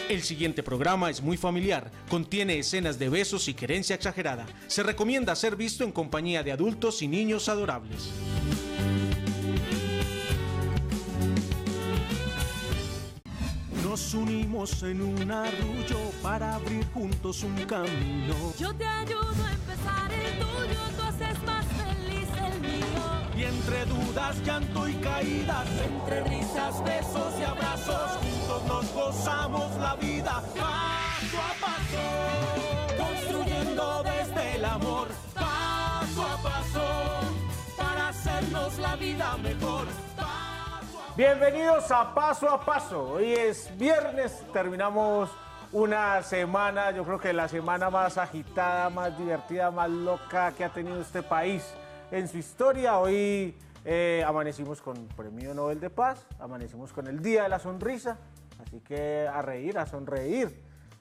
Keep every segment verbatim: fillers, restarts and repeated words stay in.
El siguiente programa es muy familiar, contiene escenas de besos y querencia exagerada. Se recomienda ser visto en compañía de adultos y niños adorables. Nos unimos en un arrullo para abrir juntos un camino. Yo te ayudo a empezar el tuyo, tú haces más feliz el mío. Y entre dudas, llanto y caídas, entre risas, besos y abrazos, juntos nos gozamos la vida paso a paso, construyendo desde el amor, paso a paso, para hacernos la vida mejor. Bienvenidos a Paso a Paso. Hoy es viernes, terminamos una semana, yo creo que la semana más agitada, más divertida, más loca que ha tenido este país en su historia. Hoy eh, amanecimos con Premio Nobel de Paz, amanecimos con el Día de la Sonrisa, así que a reír, a sonreír,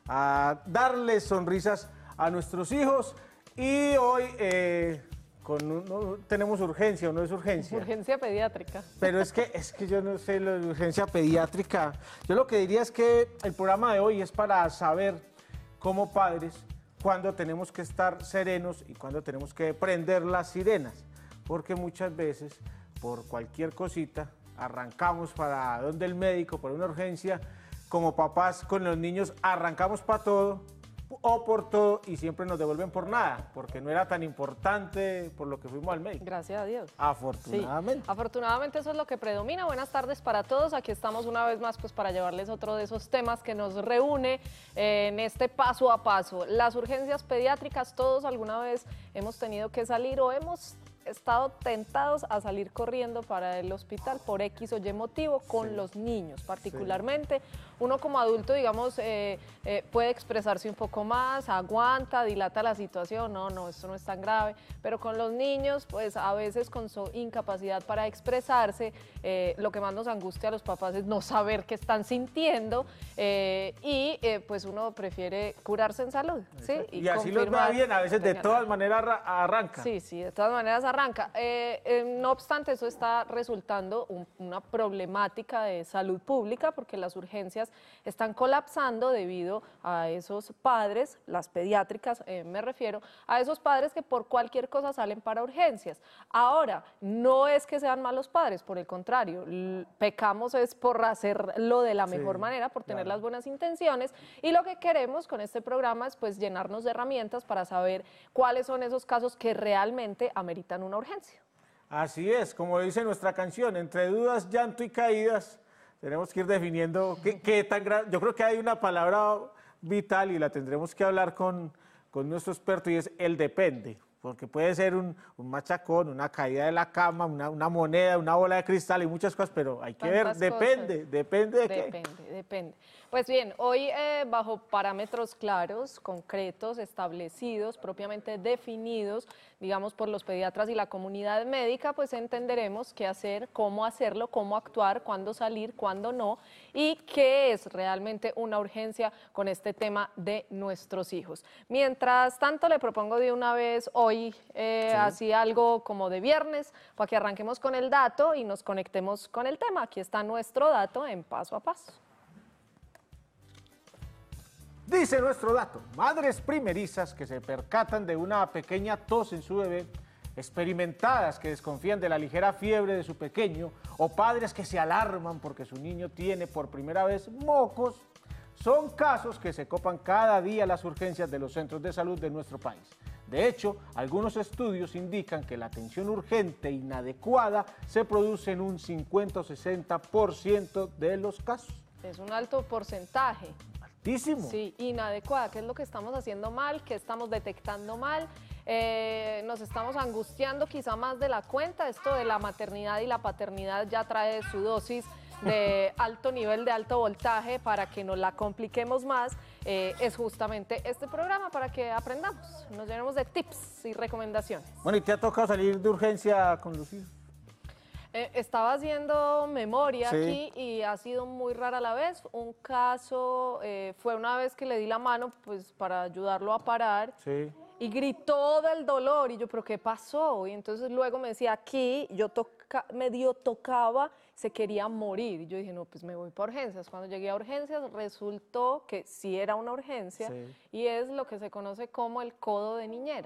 a darles sonrisas a nuestros hijos. Y hoy eh, con un, no, tenemos urgencia, ¿o no es urgencia? Urgencia pediátrica. Pero es que, es que yo no sé lo de urgencia pediátrica. Yo lo que diría es que el programa de hoy es para saber, como padres, cuándo tenemos que estar serenos y cuándo tenemos que prender las sirenas. Porque muchas veces, por cualquier cosita, arrancamos para donde el médico, para una urgencia. Como papás con los niños, arrancamos para todo o por todo y siempre nos devuelven por nada, porque no era tan importante por lo que fuimos al médico. Gracias a Dios. Afortunadamente. Sí, afortunadamente eso es lo que predomina. Buenas tardes para todos. Aquí estamos una vez más pues para llevarles otro de esos temas que nos reúne eh, en este paso a paso. Las urgencias pediátricas, todos alguna vez hemos tenido que salir o hemos estado tentados a salir corriendo para el hospital por X o Y motivo con sí. los niños particularmente. Sí. Uno como adulto, digamos, eh, eh, puede expresarse un poco más, aguanta, dilata la situación, no, no, esto no es tan grave, pero con los niños, pues a veces con su incapacidad para expresarse, eh, lo que más nos angustia a los papás es no saber qué están sintiendo eh, y eh, pues uno prefiere curarse en salud. ¿sí? Y, y así los va bien, a veces de todas maneras arranca. Sí, sí, de todas maneras arranca. Eh, eh, no obstante, eso está resultando un, una problemática de salud pública porque las urgencias están colapsando debido a esos padres, las pediátricas eh, me refiero, a esos padres que por cualquier cosa salen para urgencias. Ahora, no es que sean malos padres, por el contrario, pecamos es por hacerlo de la mejor sí, manera, por tener claro. las buenas intenciones y lo que queremos con este programa es pues llenarnos de herramientas para saber cuáles son esos casos que realmente ameritan una urgencia. Así es, como dice nuestra canción, entre dudas, llanto y caídas, tenemos que ir definiendo qué, qué tan grande. Yo creo que hay una palabra vital y la tendremos que hablar con, con nuestro experto y es el depende, porque puede ser un, un machacón, una caída de la cama, una, una moneda, una bola de cristal y muchas cosas, pero hay que Tantas ver, depende, cosas. depende de depende, qué. Depende, depende. Pues bien, hoy eh, bajo parámetros claros, concretos, establecidos, propiamente definidos, digamos por los pediatras y la comunidad médica, pues entenderemos qué hacer, cómo hacerlo, cómo actuar, cuándo salir, cuándo no, y qué es realmente una urgencia con este tema de nuestros hijos. Mientras tanto, le propongo de una vez hoy, eh, sí. así algo como de viernes, para que arranquemos con el dato y nos conectemos con el tema. Aquí está nuestro dato en Paso a Paso. Dice nuestro dato, madres primerizas que se percatan de una pequeña tos en su bebé, experimentadas que desconfían de la ligera fiebre de su pequeño, o padres que se alarman porque su niño tiene por primera vez mocos, son casos que se copan cada día las urgencias de los centros de salud de nuestro país. De hecho, algunos estudios indican que la atención urgente inadecuada se produce en un cincuenta o sesenta por ciento de los casos. Es un alto porcentaje. Altísimo. Sí, inadecuada. ¿Qué es lo que estamos haciendo mal? ¿Qué estamos detectando mal? Eh, nos estamos angustiando quizá más de la cuenta. Esto de la maternidad y la paternidad ya trae su dosis de alto nivel, de alto voltaje, para que nos la compliquemos más. Eh, es justamente este programa para que aprendamos, nos llenemos de tips y recomendaciones. Bueno, ¿y te ha tocado salir de urgencia con los hijos? Eh, estaba haciendo memoria sí. aquí y ha sido muy rara a la vez. Un caso eh, fue una vez que le di la mano pues para ayudarlo a parar sí. y gritó del dolor y yo, ¿pero qué pasó? Y entonces luego me decía, aquí yo toca, medio tocaba, se quería morir. Y yo dije, no, pues me voy para urgencias. Cuando llegué a urgencias resultó que sí era una urgencia Sí. y es lo que se conoce como el codo de niñera.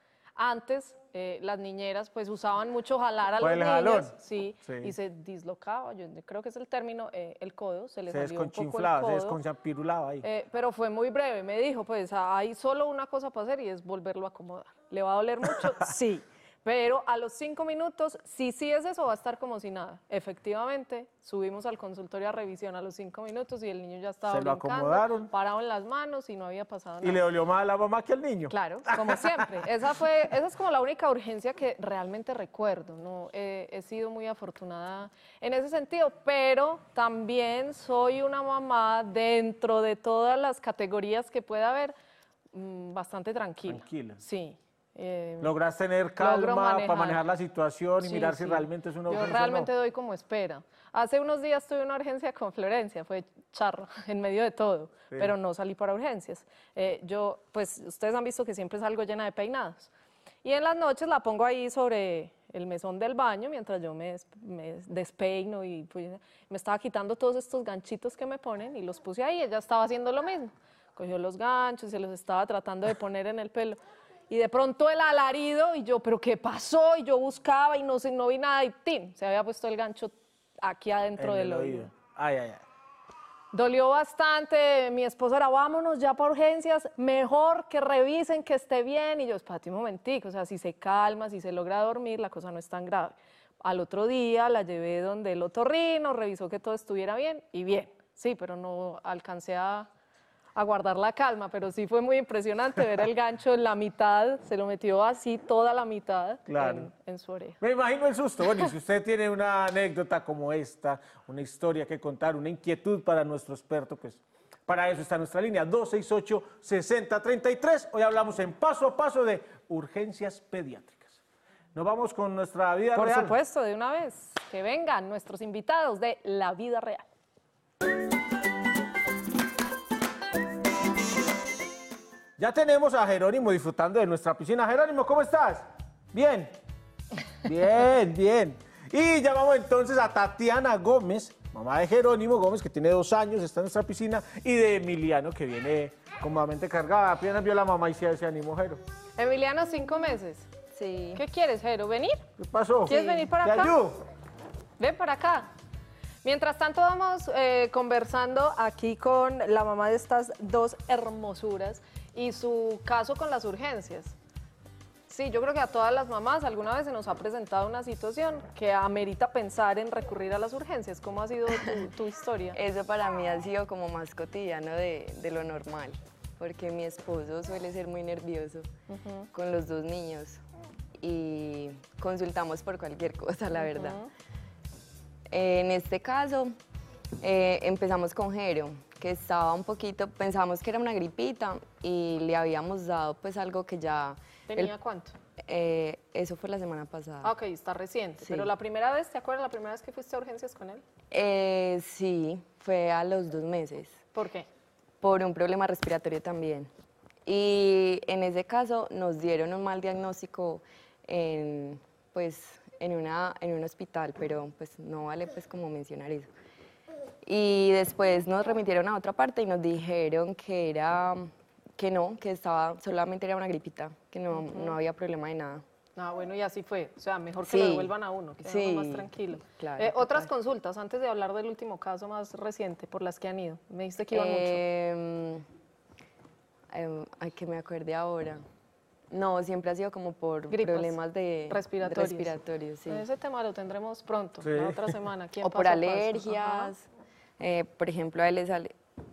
Antes eh, las niñeras pues usaban mucho jalar a Por los el niños, jalón. sí, Sí. y se dislocaba, yo creo que es el término, eh, el codo, se le Se salió un poco el desconchinflaba, se codo. desconchapirulaba ahí. Eh, pero fue muy breve, me dijo, pues hay solo una cosa para hacer y es volverlo a acomodar. ¿Le va a doler mucho? Sí. Pero a los cinco minutos, si sí es eso, va a estar como si nada. Efectivamente, subimos al consultorio a revisión a los cinco minutos y el niño ya estaba Se lo brincando, acomodaron. parado en las manos y no había pasado nada. Y le dolió más a la mamá que al niño. Claro, como siempre. Esa fue, esa es como la única urgencia que realmente recuerdo, ¿no? Eh, he sido muy afortunada en ese sentido, pero también soy una mamá dentro de todas las categorías que pueda haber, mmm, bastante tranquila. Tranquila. Sí. Eh, Logras tener logro calma manejar. para manejar la situación y Sí, mirar si sí. realmente es una Yo urgencia realmente o no. doy como espera. Hace unos días tuve una urgencia con Florencia, fue charro, en medio de todo, Sí. pero no salí para urgencias. Eh, yo, pues, ustedes han visto que siempre salgo llena de peinados. Y en las noches la pongo ahí sobre el mesón del baño mientras yo me, des- me despeino y pues, me estaba quitando todos estos ganchitos que me ponen y los puse ahí. Ella estaba haciendo lo mismo. Cogió los ganchos y se los estaba tratando de poner en el pelo. Y de pronto el alarido y yo, ¿pero qué pasó? Y yo buscaba y no, sé, no vi nada y ¡tin! Se había puesto el gancho aquí adentro En del el oído. Ay, ay, ay. Dolió bastante, mi esposo era, vámonos ya para urgencias, mejor que revisen que esté bien. Y yo, espérate un momentico, o sea, si se calma, si se logra dormir, la cosa no es tan grave. Al otro día la llevé donde el otorrino, revisó que todo estuviera bien y bien. Sí, pero no alcancé a, a guardar la calma, pero sí fue muy impresionante ver el gancho en la mitad, se lo metió así toda la mitad Claro. en, en su oreja. Me imagino el susto. Bueno, y si usted tiene una anécdota como esta, una historia que contar, una inquietud para nuestro experto, pues para eso está nuestra línea, dos seis ocho, seis cero tres tres. Hoy hablamos en Paso a Paso de urgencias pediátricas. Nos vamos con nuestra vida Por real. supuesto, de una vez, que vengan nuestros invitados de la vida real. Ya tenemos a Jerónimo disfrutando de nuestra piscina. Jerónimo, ¿cómo estás? Bien. Bien, bien. Y llamamos entonces a Tatiana Gómez, mamá de Jerónimo Gómez, que tiene dos años, está en nuestra piscina, y de Emiliano, que viene cómodamente cargada. Apenas vio a la mamá y se, se animó, Jero. Emiliano, cinco meses. Sí. ¿Qué quieres, Jero? ¿Venir? ¿Qué pasó? ¿Quieres venir para ¿Te acá? ayudo? Ven para acá. Mientras tanto vamos eh, conversando aquí con la mamá de estas dos hermosuras y su caso con las urgencias. Sí, yo creo que a todas las mamás alguna vez se nos ha presentado una situación que amerita pensar en recurrir a las urgencias. ¿Cómo ha sido tu, tu historia? Eso para mí ha sido como más cotidiano de, de lo normal, porque mi esposo suele ser muy nervioso con los dos niños y consultamos por cualquier cosa, la verdad. En este caso, eh, empezamos con Jero, que estaba un poquito, pensamos que era una gripita y le habíamos dado pues algo que ya... ¿Tenía el- cuánto? eh, eso fue la semana pasada. Ah, ok, está reciente. Sí. Pero la primera vez, ¿te acuerdas la primera vez que fuiste a urgencias con él? Eh, sí, fue a los dos meses. ¿Por qué? Por un problema respiratorio también. Y en ese caso nos dieron un mal diagnóstico en, pues, en, una, en un hospital, pero pues no vale pues como mencionar eso. Y después nos remitieron a otra parte y nos dijeron que era, que no, que estaba, solamente era una gripita, que no, no había problema de nada. Ah, bueno, y así fue. O sea, mejor que Sí. lo devuelvan a uno, que sea uno Sí, más tranquilo. claro, Eh, otras total. consultas, antes de hablar del último caso más reciente por las que han ido. Me dijiste que iban Eh, eh, ay, que me acuerde ahora. No, siempre ha sido como por Gripas problemas de respiratorios. respiratorios, sí. mucho. Ese tema lo tendremos pronto, Sí. la otra semana. Aquí en O por Paso a Paso. alergias. Ajá. Eh, por ejemplo, a él le sale,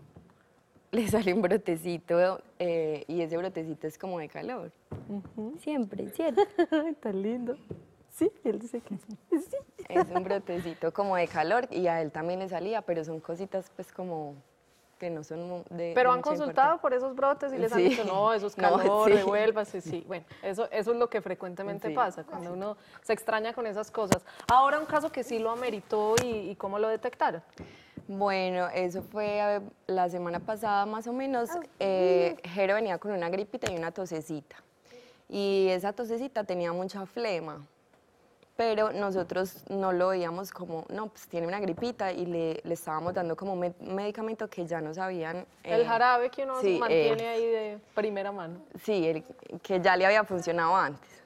le sale un brotecito eh, y ese brotecito es como de calor. Siempre, ¿cierto? Tan lindo. Sí, él dice que sí. Es un brotecito como de calor y a él también le salía, pero son cositas pues como que no son mu- de Pero de han mucha consultado importancia. por esos brotes y les han Sí. dicho, no, eso es No, calor, sí. devuélvase, sí. Bueno, eso, eso es lo que frecuentemente Sí. pasa, cuando uno se extraña con esas cosas. Ahora un caso que sí lo ameritó y, y cómo lo detectaron. Bueno, eso fue a ver, la semana pasada más o menos. Eh, Jero venía con una gripita y una tosecita. Y esa tosecita tenía mucha flema. pero nosotros no lo veíamos como, no, pues tiene una gripita y le, le estábamos dando como me- medicamento que ya nos habían... El eh, jarabe que uno sí, mantiene eh, ahí de primera mano. Sí, el, que ya le había funcionado antes.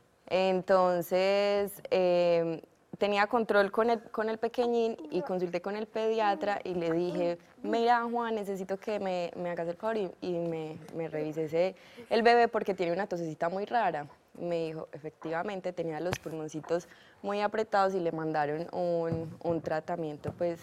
Entonces, eh, tenía control con el, con el pequeñín y consulté con el pediatra y le dije, mira Juan, necesito que me, me hagas el favor y, y me, me revises el bebé porque tiene una tosecita muy rara. Me dijo, efectivamente, tenía los pulmoncitos muy apretados y le mandaron un, un tratamiento pues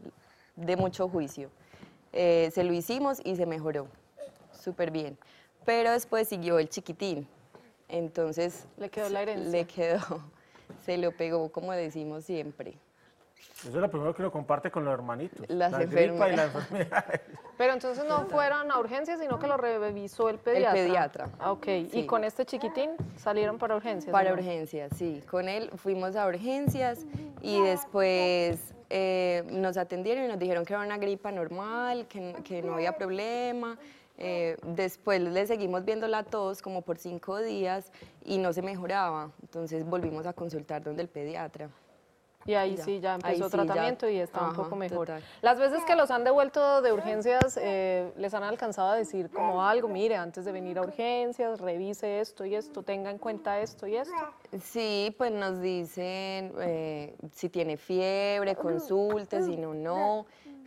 de mucho juicio. Eh, se lo hicimos y se mejoró súper bien, pero después siguió el chiquitín. Entonces, Le quedó la herencia. Le quedó, se lo pegó, como decimos siempre. Eso es lo primero que uno comparte con los hermanitos. Las la gripa y la enfermedades. enfermedad. Pero entonces no fueron a urgencias, sino que lo revisó el pediatra. pediatra. Ah, ok. Sí. Y con este chiquitín salieron para urgencias. Para ¿no? urgencias, sí. Con él fuimos a urgencias y después eh, nos atendieron y nos dijeron que era una gripa normal, que, que no había problema. Eh, después le seguimos viendo la tos como por cinco días y no se mejoraba. Entonces volvimos a consultar donde el pediatra. Y ahí Ya. sí ya Ahí empezó sí, ya. tratamiento y está un Ajá, poco mejor. total. Las veces que los han devuelto de urgencias, eh, ¿les han alcanzado a decir como algo? Mire, antes de venir a urgencias, revise esto y esto, tenga en cuenta esto y esto. Sí, pues nos dicen eh, si tiene fiebre, consulte, si no, no.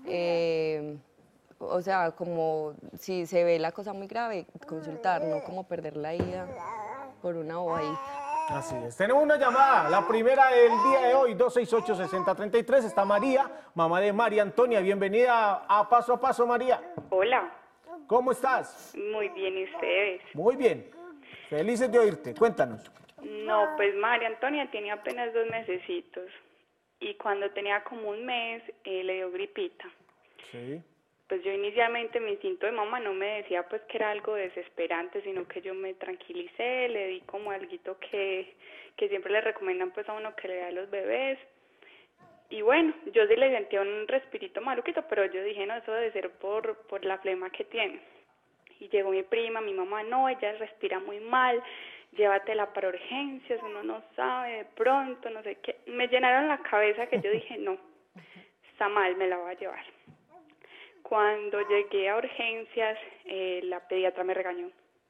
Eh, o sea, como si se ve la cosa muy grave, consultar, no como perder la ida por una bobadita. Así es. Tenemos una llamada, la primera del día de hoy, dos seis ocho, seis cero tres tres. Está María, mamá de María Antonia. Bienvenida a Paso a Paso, María. Hola, ¿Cómo estás? muy bien, ¿y ustedes? Muy bien. Felices de oírte. Cuéntanos. No, pues María Antonia tiene apenas dos mesecitos y cuando tenía como un mes eh, le dio gripita. Sí. Pues yo inicialmente mi instinto de mamá no me decía pues que era algo desesperante, sino que yo me tranquilicé, le di como alguito que, que siempre le recomiendan pues a uno que le da a los bebés. Y bueno, yo sí le sentía un respirito maluquito, pero yo dije, no, eso debe ser por, por la flema que tiene. Y llegó mi prima, mi mamá, no, ella respira muy mal, llévatela para urgencias, uno no sabe, de pronto, no sé qué. Me llenaron la cabeza que yo dije, no, está mal, me la voy a llevar. Cuando llegué a urgencias, eh, la pediatra me regañó.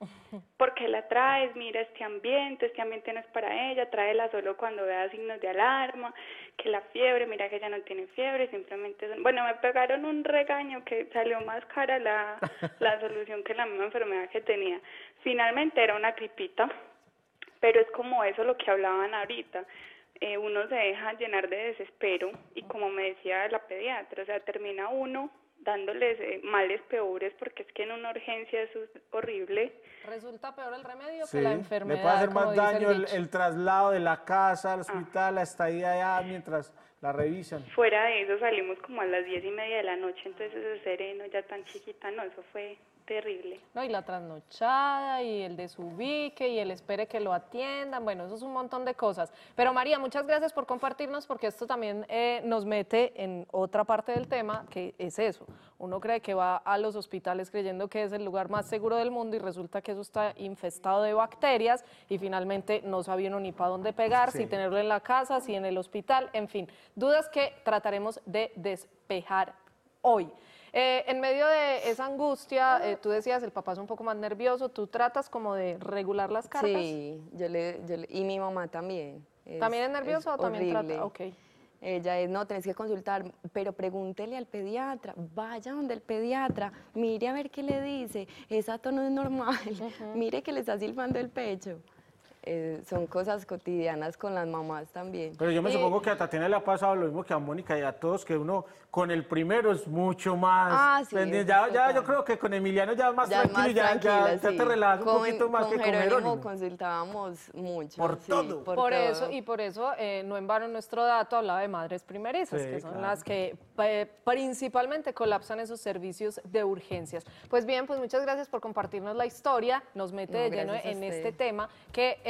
¿Por qué la traes? Mira este ambiente, este ambiente no es para ella, tráela solo cuando vea signos de alarma, que la fiebre, mira que ella no tiene fiebre, simplemente... Son... Bueno, me pegaron un regaño que salió más cara la, la solución que la misma enfermedad que tenía. Finalmente era una gripita, pero es como eso lo que hablaban ahorita. Eh, uno se deja llenar de desespero y como me decía la pediatra, o sea, termina uno dándoles eh, males peores porque es que en una urgencia eso es horrible. Resulta peor el remedio Sí, que la enfermedad. le puede hacer como más dice daño el, dicho. el traslado de la casa al hospital, la estadía allá mientras la revisan. Fuera de eso salimos como a las diez y media de la noche, entonces ese sereno ya tan chiquita, no, eso fue terrible. No, y la trasnochada y el desubique y el espere que lo atiendan, bueno, eso es un montón de cosas. Pero María, muchas gracias por compartirnos porque esto también eh, nos mete en otra parte del tema, que es eso. Uno cree que va a los hospitales creyendo que es el lugar más seguro del mundo y resulta que eso está infestado de bacterias y finalmente no sabía uno ni para dónde pegar, Sí. si tenerlo en la casa, si en el hospital, en fin, dudas que trataremos de despejar hoy. Eh, en medio de esa angustia, eh, tú decías, el papá es un poco más nervioso, ¿tú tratas como de regular las cargas? Sí, yo le, yo le- y mi mamá también. ¿También es nerviosa o también horrible. trata? Ok. Ella es, no, tenés que consultar, pero pregúntele al pediatra, vaya donde el pediatra, mire a ver qué le dice, esa tono es normal, mire que le está silbando el pecho. Eh, son cosas cotidianas con las mamás también. Pero yo me Y- supongo que a Tatiana le ha pasado lo mismo que a Mónica y a todos, que uno con el primero es mucho más Ah, sí, pendiente. eso Ya, es ya total. yo creo que con Emiliano ya es más Ya es tranquilo más y ya, ya, tranquila, ya sí. te relajas un Con- poquito más con que con Jerónimo Jerónimo. consultábamos mucho. Por sí, todo. Por, todo. eso, y por eso, eh, no en vano nuestro dato hablaba de madres primerizas, Sí, que son claro. las que eh, principalmente colapsan esos servicios de urgencias. Pues bien, pues muchas gracias por compartirnos la historia, nos mete No, de lleno gracias a en usted. este tema que... eh,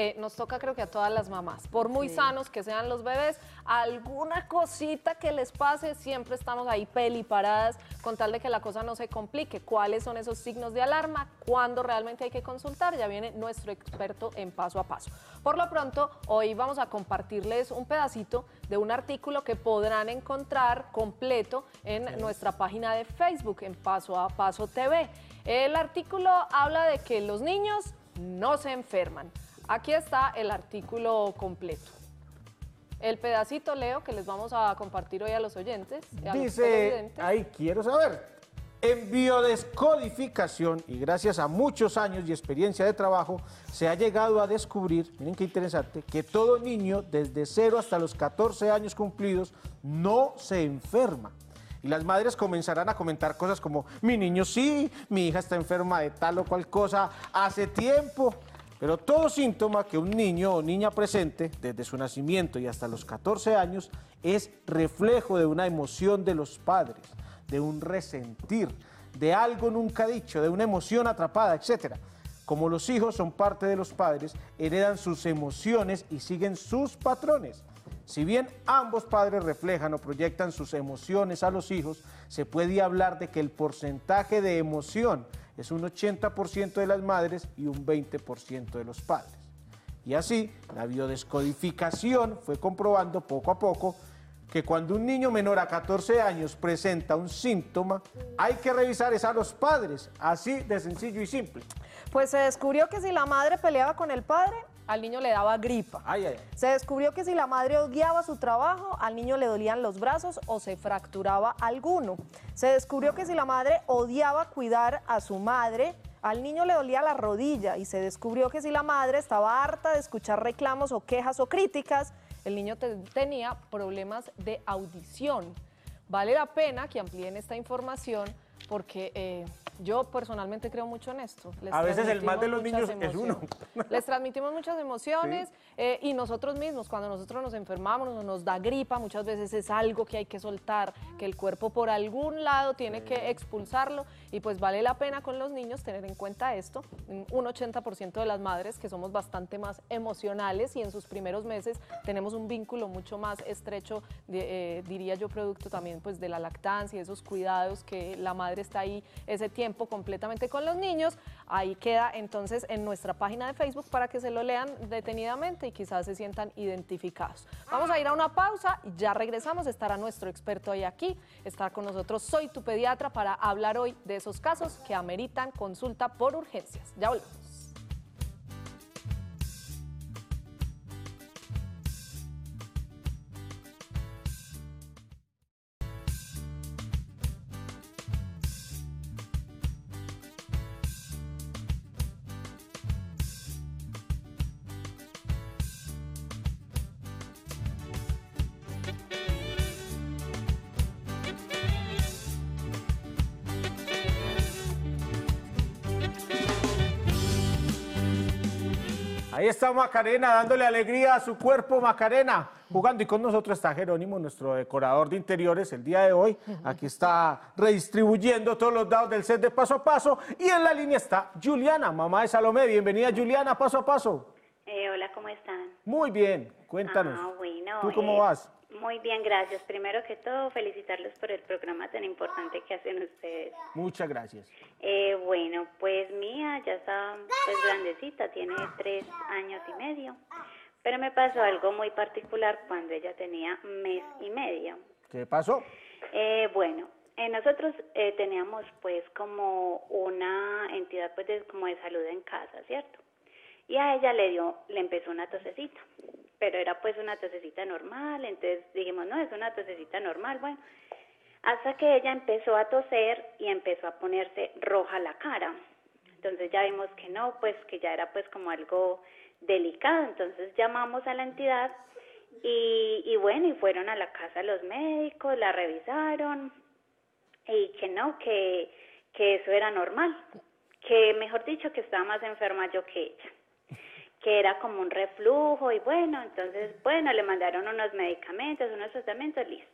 eh, nos toca creo que a todas las mamás, por muy sí. sanos que sean los bebés, alguna cosita que les pase, siempre estamos ahí peliparadas con tal de que la cosa no se complique. ¿Cuáles son esos signos de alarma? ¿Cuándo realmente hay que consultar? Ya viene nuestro experto en Paso a Paso. Por lo pronto, hoy vamos a compartirles un pedacito de un artículo que podrán encontrar completo en sí. nuestra página de Facebook, en Paso a Paso T V. El artículo habla de que los niños no se enferman. Aquí está el artículo completo. El pedacito, Leo, que les vamos a compartir hoy a los oyentes. A Dice, los ahí quiero saber, en biodescodificación y gracias a muchos años y experiencia de trabajo, se ha llegado a descubrir, miren qué interesante, que todo niño desde cero hasta los catorce años cumplidos no se enferma. Y las madres comenzarán a comentar cosas como, mi niño sí, mi hija está enferma de tal o cual cosa hace tiempo. Pero todo síntoma que un niño o niña presente desde su nacimiento y hasta los catorce años es reflejo de una emoción de los padres, de un resentir, de algo nunca dicho, de una emoción atrapada, etcétera. Como los hijos son parte de los padres, heredan sus emociones y siguen sus patrones. Si bien ambos padres reflejan o proyectan sus emociones a los hijos, se puede hablar de que el porcentaje de emoción es un ochenta por ciento de las madres y un veinte por ciento de los padres. Y así, la biodescodificación fue comprobando poco a poco que cuando un niño menor a catorce años presenta un síntoma, hay que revisar es a los padres, así de sencillo y simple. Pues se descubrió que si la madre peleaba con el padre, al niño le daba gripa. Ay, ay, ay. Se descubrió que si la madre odiaba su trabajo, al niño le dolían los brazos o se fracturaba alguno. Se descubrió que si la madre odiaba cuidar a su madre, al niño le dolía la rodilla. Y se descubrió que si la madre estaba harta de escuchar reclamos o quejas o críticas, el niño te- tenía problemas de audición. Vale la pena que amplíen esta información porque eh, yo personalmente creo mucho en esto. Les A veces el mal de transmitimos los niños muchas es uno. emociones. Les transmitimos muchas emociones Sí. eh, y nosotros mismos, cuando nosotros nos enfermamos o nos da gripa, muchas veces es algo que hay que soltar, que el cuerpo por algún lado tiene sí. que expulsarlo y pues vale la pena con los niños tener en cuenta esto. Un ochenta por ciento de las madres que somos bastante más emocionales y en sus primeros meses tenemos un vínculo mucho más estrecho, de, eh, diría yo, producto también pues de la lactancia y esos cuidados que la madre está ahí ese tiempo completamente con los niños. Ahí queda entonces en nuestra página de Facebook para que se lo lean detenidamente y quizás se sientan identificados. Vamos a ir a una pausa y ya regresamos. Estará nuestro experto hoy aquí. Está con nosotros Soy tu Pediatra para hablar hoy de esos casos que ameritan consulta por urgencias. Ya volvemos. Ahí está Macarena dándole alegría a su cuerpo, Macarena, jugando. Y con nosotros está Jerónimo, nuestro decorador de interiores, el día de hoy. Aquí está redistribuyendo todos los dados del set de Paso a Paso. Y en la línea está Juliana, mamá de Salomé. Bienvenida, Juliana, Paso a Paso. Eh, hola, ¿cómo están? Muy bien, cuéntanos. Ah, bueno. ¿Tú cómo eh, vas? Muy bien, gracias. Primero que todo, felicitarlos por el programa tan importante que hacen ustedes. Muchas gracias. Eh, bueno, pues mía ya está pues grandecita, tiene tres años y medio, pero me pasó algo muy particular cuando ella tenía mes y medio. ¿Qué pasó? Eh, bueno, eh, nosotros eh, teníamos pues como una entidad pues de, como de salud en casa, ¿cierto? Y a ella le dio, le empezó una tosecita, pero era pues una tosecita normal, entonces dijimos, no, es una tosecita normal, bueno, hasta que ella empezó a toser y empezó a ponerse roja la cara. Entonces ya vimos que no, pues que ya era pues como algo delicado, entonces llamamos a la entidad y, y bueno, y fueron a la casa los médicos, la revisaron y que no, que, que eso era normal, que mejor dicho que estaba más enferma yo que ella, que era como un reflujo y bueno, entonces bueno, le mandaron unos medicamentos, unos tratamientos, listo.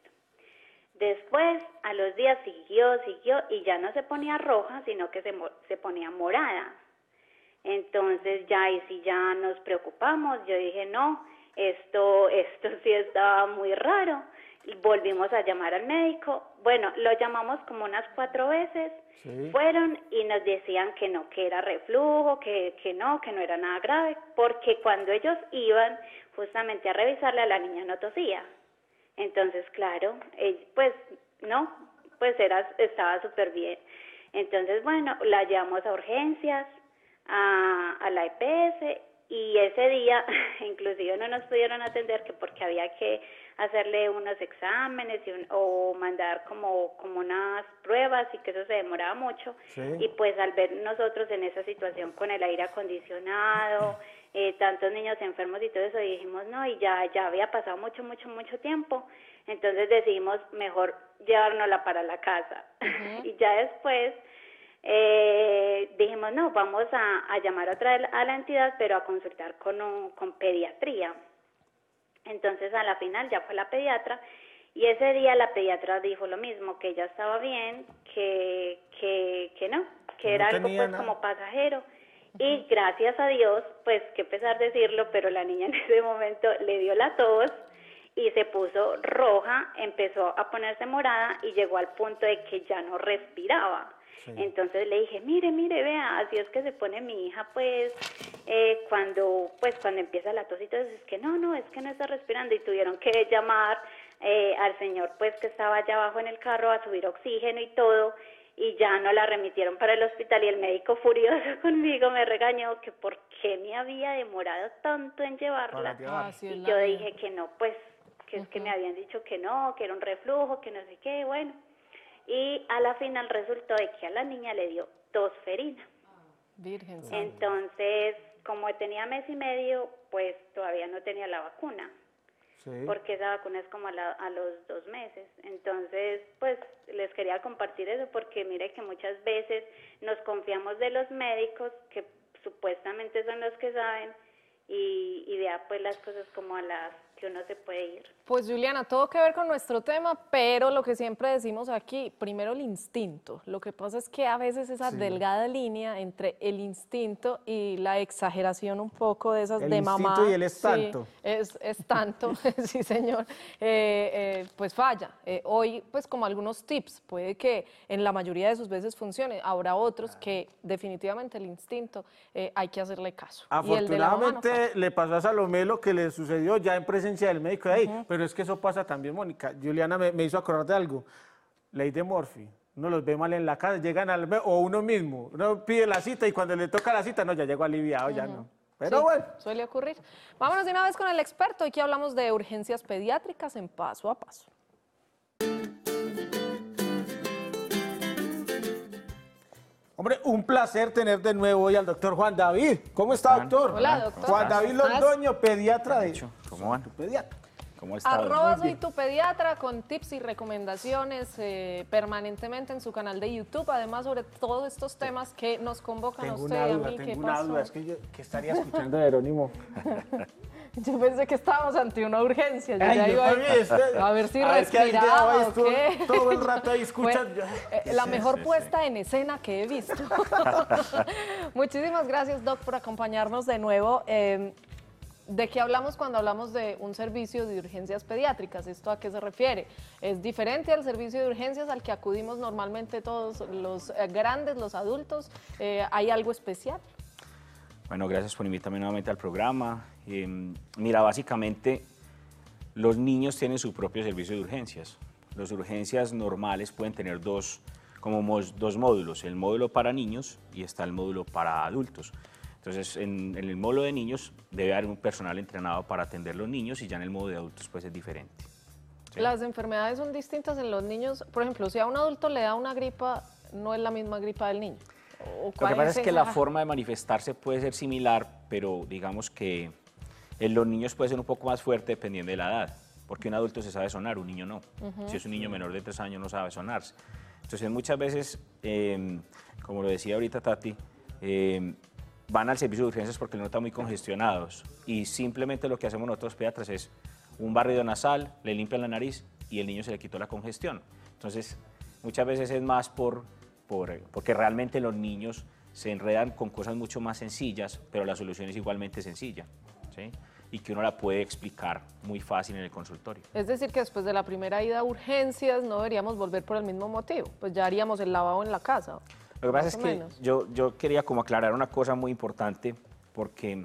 Después, a los días siguió, siguió y ya no se ponía roja, sino que se, se ponía morada. Entonces ya ahí sí ya nos preocupamos, yo dije no, esto, esto sí estaba muy raro, volvimos a llamar al médico, bueno, lo llamamos como unas cuatro veces, sí. Fueron y nos decían que no, que era reflujo, que, que no, que no era nada grave, porque cuando ellos iban justamente a revisarle a la niña no tosía, entonces claro, él, pues no, pues era, estaba súper bien, entonces bueno, la llevamos a urgencias, a, a la E P S y ese día inclusive no nos pudieron atender que porque había que hacerle unos exámenes y un, o mandar como, como unas pruebas y que eso se demoraba mucho, sí. Y pues al ver nosotros en esa situación con el aire acondicionado, eh, tantos niños enfermos y todo eso, dijimos no, y ya, ya había pasado mucho, mucho, mucho tiempo, entonces decidimos mejor llevárnosla para la casa. Uh-huh. Y ya después Eh, dijimos no, vamos a, a llamar otra vez a la entidad, pero a consultar con, un, con pediatría. Entonces a la final ya fue la pediatra y ese día la pediatra dijo lo mismo, que ella estaba bien, que, que, que no, que no era algo pues nada. Como pasajero. Uh-huh. Y gracias a Dios, pues qué pesar decirlo, pero la niña en ese momento le dio la tos y se puso roja, empezó a ponerse morada y llegó al punto de que ya no respiraba. Sí. Entonces le dije, mire, mire, vea, así es que se pone mi hija, pues, eh, cuando pues cuando empieza la tos y todo eso, es que no, no, es que no está respirando, y tuvieron que llamar eh, al señor, pues, que estaba allá abajo en el carro a subir oxígeno y todo, y ya no la remitieron para el hospital, y el médico furioso conmigo me regañó que por qué me había demorado tanto en llevarla, ah, sí, y yo vida. Dije que no, pues, que uh-huh. es que me habían dicho que no, que era un reflujo, que no sé qué, bueno. Y a la final resultó de que a la niña le dio tosferina. Virgen. Entonces, como tenía mes y medio, pues todavía no tenía la vacuna. Sí. Porque esa vacuna es como a, la, a los dos meses. Entonces, pues les quería compartir eso porque mire que muchas veces nos confiamos de los médicos que supuestamente son los que saben y, y vea pues las cosas como a las que uno se puede ir. Pues Juliana, todo que ver con nuestro tema, pero lo que siempre decimos aquí, primero el instinto. Lo que pasa es que a veces esa sí. delgada línea entre el instinto y la exageración un poco de esas el de mamá. El instinto y el es tanto. Sí, es, es tanto, sí señor, eh, eh, pues falla. Eh, hoy pues como algunos tips, puede que en la mayoría de sus veces funcione, habrá otros que definitivamente el instinto eh, hay que hacerle caso. Afortunadamente y el de la mamá no le pasó a Salomé lo que le sucedió ya en presencia del médico de ahí, uh-huh. pero es que eso pasa también, Mónica. Juliana me, me hizo acordar de algo, ley de Murphy, uno los ve mal en la casa, llegan al o uno mismo, uno pide la cita y cuando le toca la cita, no, ya llegó aliviado, uh-huh. ya no. Pero sí, bueno. Suele ocurrir. Vámonos de una vez con el experto, aquí hablamos de urgencias pediátricas en Paso a Paso. Hombre, un placer tener de nuevo hoy al doctor Juan David. ¿Cómo está, doctor? Hola, doctor. Juan David Londoño, pediatra de... ¿Cómo van? Tu pediatra. ¿Cómo está? Arroba soy tu pediatra con tips y recomendaciones eh, permanentemente en su canal de YouTube, además sobre todos estos temas que nos convocan tengo a usted una y a duda, mí. Tengo ¿Qué una pasó? duda, es que yo que estaría escuchando de Jerónimo. Yo pensé que estábamos ante una urgencia. Yo Ay, ya yo iba también, este, a ver si a ver, respiraba o estuvo qué. Todo el rato ahí escuchando. Fue, eh, la mejor sí, puesta sí. en escena que he visto. Muchísimas gracias, Doc, por acompañarnos de nuevo. Eh, ¿De qué hablamos cuando hablamos de un servicio de urgencias pediátricas? ¿Esto a qué se refiere? ¿Es diferente al servicio de urgencias al que acudimos normalmente todos los eh, grandes, los adultos? Eh, ¿Hay algo especial? Bueno, gracias por invitarme nuevamente al programa. Eh, mira, básicamente los niños tienen su propio servicio de urgencias. Las urgencias normales pueden tener dos, como mos, dos módulos, el módulo para niños y está el módulo para adultos. Entonces, en, en el módulo de niños debe haber un personal entrenado para atender a los niños y ya en el módulo de adultos pues es diferente. ¿Sí? Las enfermedades son distintas en los niños. Por ejemplo, si a un adulto le da una gripa, no es la misma gripa del niño. Lo que pasa es que la forma de manifestarse puede ser similar, pero digamos que en los niños puede ser un poco más fuerte dependiendo de la edad, porque un adulto se sabe sonar, un niño no. Uh-huh. Si es un niño menor de tres años no sabe sonarse. Entonces muchas veces, eh, como lo decía ahorita Tati, eh, van al servicio de urgencias porque los notan muy congestionados y simplemente lo que hacemos nosotros pediatras es un barrido nasal, le limpian la nariz y el niño se le quitó la congestión. Entonces muchas veces es más por, por, porque realmente los niños se enredan con cosas mucho más sencillas, pero la solución es igualmente sencilla, ¿sí? Y que uno la puede explicar muy fácil en el consultorio. Es decir, que después de la primera ida a urgencias no deberíamos volver por el mismo motivo, pues ya haríamos el lavado en la casa. Lo que pasa más es o que menos. yo, yo quería como aclarar una cosa muy importante, porque,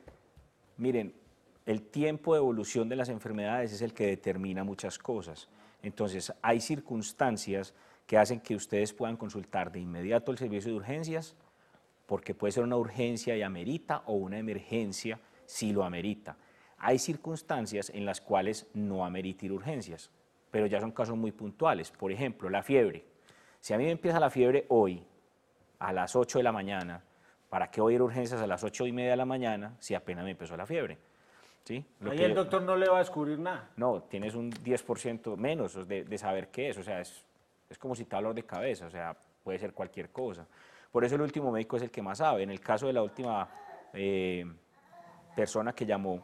miren, el tiempo de evolución de las enfermedades es el que determina muchas cosas. Entonces, hay circunstancias que hacen que ustedes puedan consultar de inmediato el servicio de urgencias, porque puede ser una urgencia y amerita, o una emergencia si lo amerita. Hay circunstancias en las cuales no amerita ir urgencias, pero ya son casos muy puntuales. Por ejemplo, la fiebre. Si a mí me empieza la fiebre hoy, a las ocho de la mañana, ¿para qué voy a ir a urgencias a las ocho y media de la mañana si apenas me empezó la fiebre? ¿Sí? Lo Ahí que el yo- doctor no le va a descubrir nada. No, tienes un diez por ciento menos de, de saber qué es, o sea, es, es como si te da dolor de cabeza, o sea, puede ser cualquier cosa. Por eso el último médico es el que más sabe. En el caso de la última eh, persona que llamó,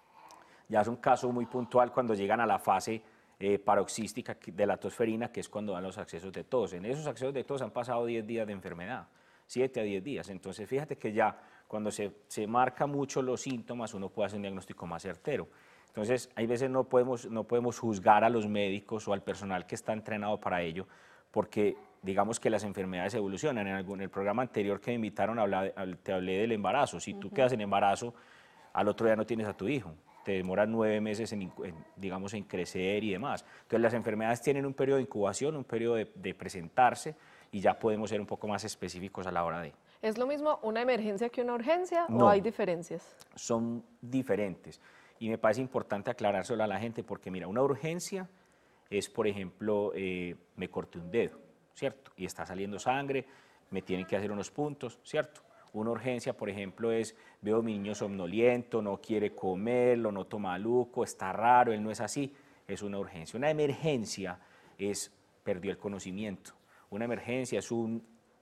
ya es un caso muy puntual cuando llegan a la fase eh, paroxística que- de la tosferina, que es cuando dan los accesos de tos. En esos accesos de tos han pasado diez días de enfermedad, siete a diez días. Entonces, fíjate que ya cuando se, se marca mucho los síntomas, uno puede hacer un diagnóstico más certero. Entonces, hay veces no podemos, no podemos juzgar a los médicos o al personal que está entrenado para ello, porque digamos que las enfermedades evolucionan. En algún, el programa anterior que me invitaron, a hablar, al- te hablé del embarazo. Si tú quedas en embarazo, al otro día no tienes a tu hijo. Te demoran nueve meses en, incu- en, digamos, en crecer y demás. Entonces, las enfermedades tienen un periodo de incubación, un periodo de, de presentarse, y ya podemos ser un poco más específicos a la hora de. ¿Es lo mismo una emergencia que una urgencia No. o hay diferencias? Son diferentes. Y me parece importante aclarárselo a la gente porque, mira, una urgencia es, por ejemplo, eh, me corté un dedo, ¿cierto? Y está saliendo sangre, me tienen que hacer unos puntos, ¿cierto? Una urgencia, por ejemplo, es, veo a mi niño somnoliento, no quiere comer, lo noto maluco, está raro, él no es así, es una urgencia. Una emergencia es, perdió el conocimiento. Una emergencia es un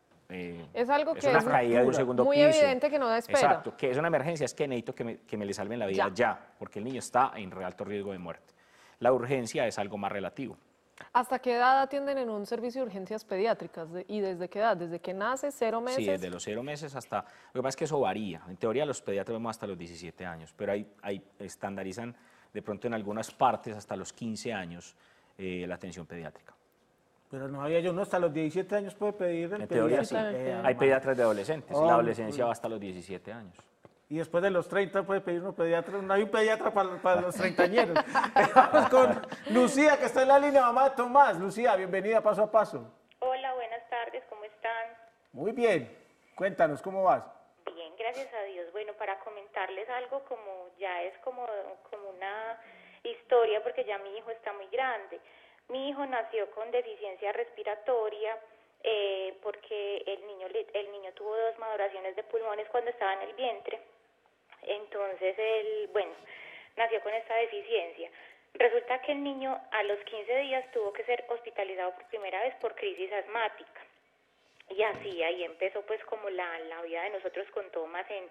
eh, Es algo que una es caída de un segundo muy piso. evidente que no da espera. Exacto, que es una emergencia, es que necesito que me, que me le salven la vida Ya. ya. porque el niño está en alto riesgo de muerte. La urgencia es algo más relativo. ¿Hasta qué edad atienden en un servicio de urgencias pediátricas? De- ¿Y desde qué edad? ¿Desde que nace, cero meses? Sí, desde los cero meses hasta... Lo que pasa es que eso varía. En teoría los pediatras vemos hasta los diecisiete años, pero hay, hay, estandarizan de pronto en algunas partes hasta los quince años eh, la atención pediátrica. Pero no había yo, no, hasta los diecisiete años puede pedir el En teoría pediatra. sí. Eh, Hay pediatras de adolescentes. Oh, la adolescencia va hasta los diecisiete años. Y después de los treinta puede pedir uno pediatra. No hay un pediatra para, para los treintañeros. Vamos con Lucía, que está en la línea, mamá de Tomás. Lucía, bienvenida Paso a Paso. Hola, buenas tardes, ¿cómo están? Muy bien. Cuéntanos, ¿cómo vas? Bien, gracias a Dios. Bueno, para comentarles algo como ya es como, como una historia, porque ya mi hijo está muy grande. Mi hijo nació con deficiencia respiratoria eh, porque el niño, le- el niño tuvo dos maduraciones de pulmones cuando estaba en el vientre. Entonces, él, bueno, nació con esta deficiencia. Resulta que el niño a los quince días tuvo que ser hospitalizado por primera vez por crisis asmática. Y así, ahí empezó pues como la, la vida de nosotros con Tomás en,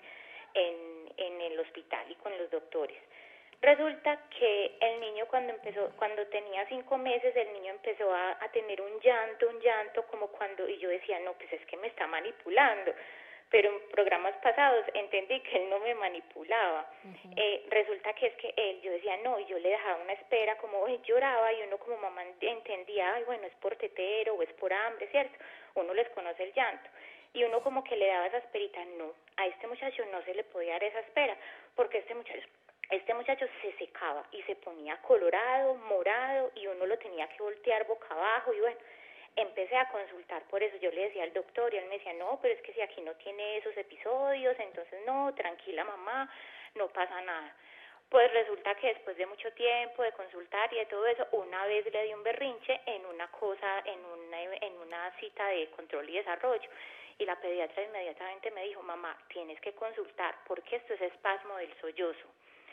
en, en el hospital y con los doctores. Resulta que el niño cuando empezó, cuando tenía cinco meses, el niño empezó a, a tener un llanto, un llanto como cuando, y yo decía, no, pues es que me está manipulando. Pero en programas pasados entendí que él no me manipulaba. Eh, resulta que es que él, yo decía no, y yo le dejaba una espera, como él lloraba, y uno como mamá entendía, ay, bueno, es por tetero o es por hambre, ¿cierto? Uno les conoce el llanto. Y uno como que le daba esa esperita, no, a este muchacho no se le podía dar esa espera, porque este muchacho, este muchacho se secaba y se ponía colorado, morado, y uno lo tenía que voltear boca abajo, y bueno, empecé a consultar por eso. Yo le decía al doctor y él me decía, no, pero es que si aquí no tiene esos episodios, entonces no, tranquila mamá, no pasa nada. Pues resulta que después de mucho tiempo de consultar y de todo eso, una vez le di un berrinche en una cosa, en una, en una cita de control y desarrollo, y la pediatra inmediatamente me dijo, mamá, tienes que consultar porque esto es espasmo del sollozo.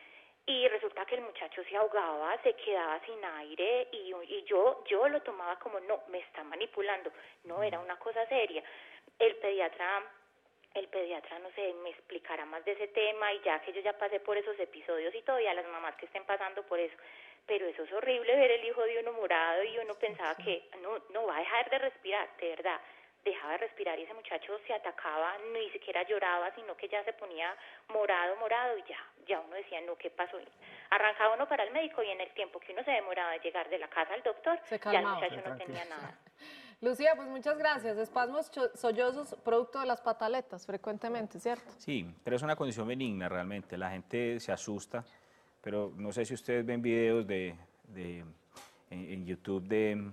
Y resulta que el muchacho se ahogaba, se quedaba sin aire, y, y yo yo lo tomaba como, no, me está manipulando. No, era una cosa seria. El pediatra, el pediatra, no sé, me explicará más de ese tema, y ya que yo ya pasé por esos episodios y todo, y a las mamás que estén pasando por eso. Pero eso es horrible, ver el hijo de uno morado, y uno pensaba que no, no va a dejar de respirar, de verdad. dejaba de respirar y ese muchacho se atacaba, ni siquiera lloraba, sino que ya se ponía morado, morado y ya, ya uno decía, no, ¿qué pasó? Arrancaba uno para el médico y en el tiempo que uno se demoraba de llegar de la casa al doctor, Se ya el calmaba. muchacho no tenía nada. Lucía, pues muchas gracias. Espasmos cho- sollozos producto de las pataletas frecuentemente, ¿cierto? Sí, pero es una condición benigna realmente. La gente se asusta, pero no sé si ustedes ven videos de, de- en, en YouTube de,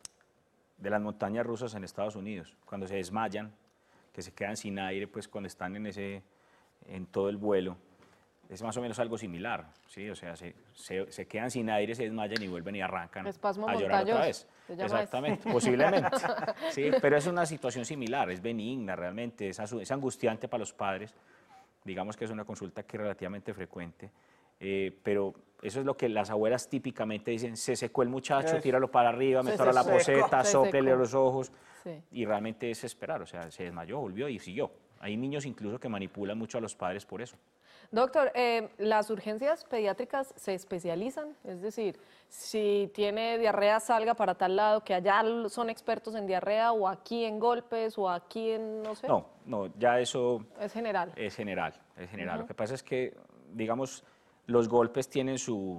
de las montañas rusas en Estados Unidos, cuando se desmayan, que se quedan sin aire, pues cuando están en, ese, en todo el vuelo. Es más o menos algo similar, ¿sí? O sea, se, se, se quedan sin aire, se desmayan y vuelven y arrancan Espasmo a llorar otra montañoso, vez. se llama Exactamente, eso. posiblemente. Sí, pero es una situación similar, es benigna realmente, es, asu- es angustiante para los padres. Digamos que es una consulta que es relativamente frecuente, eh, pero eso es lo que las abuelas típicamente dicen, se secó el muchacho, Es- tíralo para arriba, se métalo a la secó. poseta, Se sóplele secó. los ojos, Sí. y realmente es esperar, o sea, se desmayó, volvió y siguió. Hay niños incluso que manipulan mucho a los padres por eso. Doctor, eh, ¿las urgencias pediátricas se especializan? Es decir, si tiene diarrea, salga para tal lado, que allá l- son expertos en diarrea, o aquí en golpes, o aquí en, no sé. No, no, ya eso Es general. es general, es general. Lo que pasa es que, digamos, los golpes tienen su,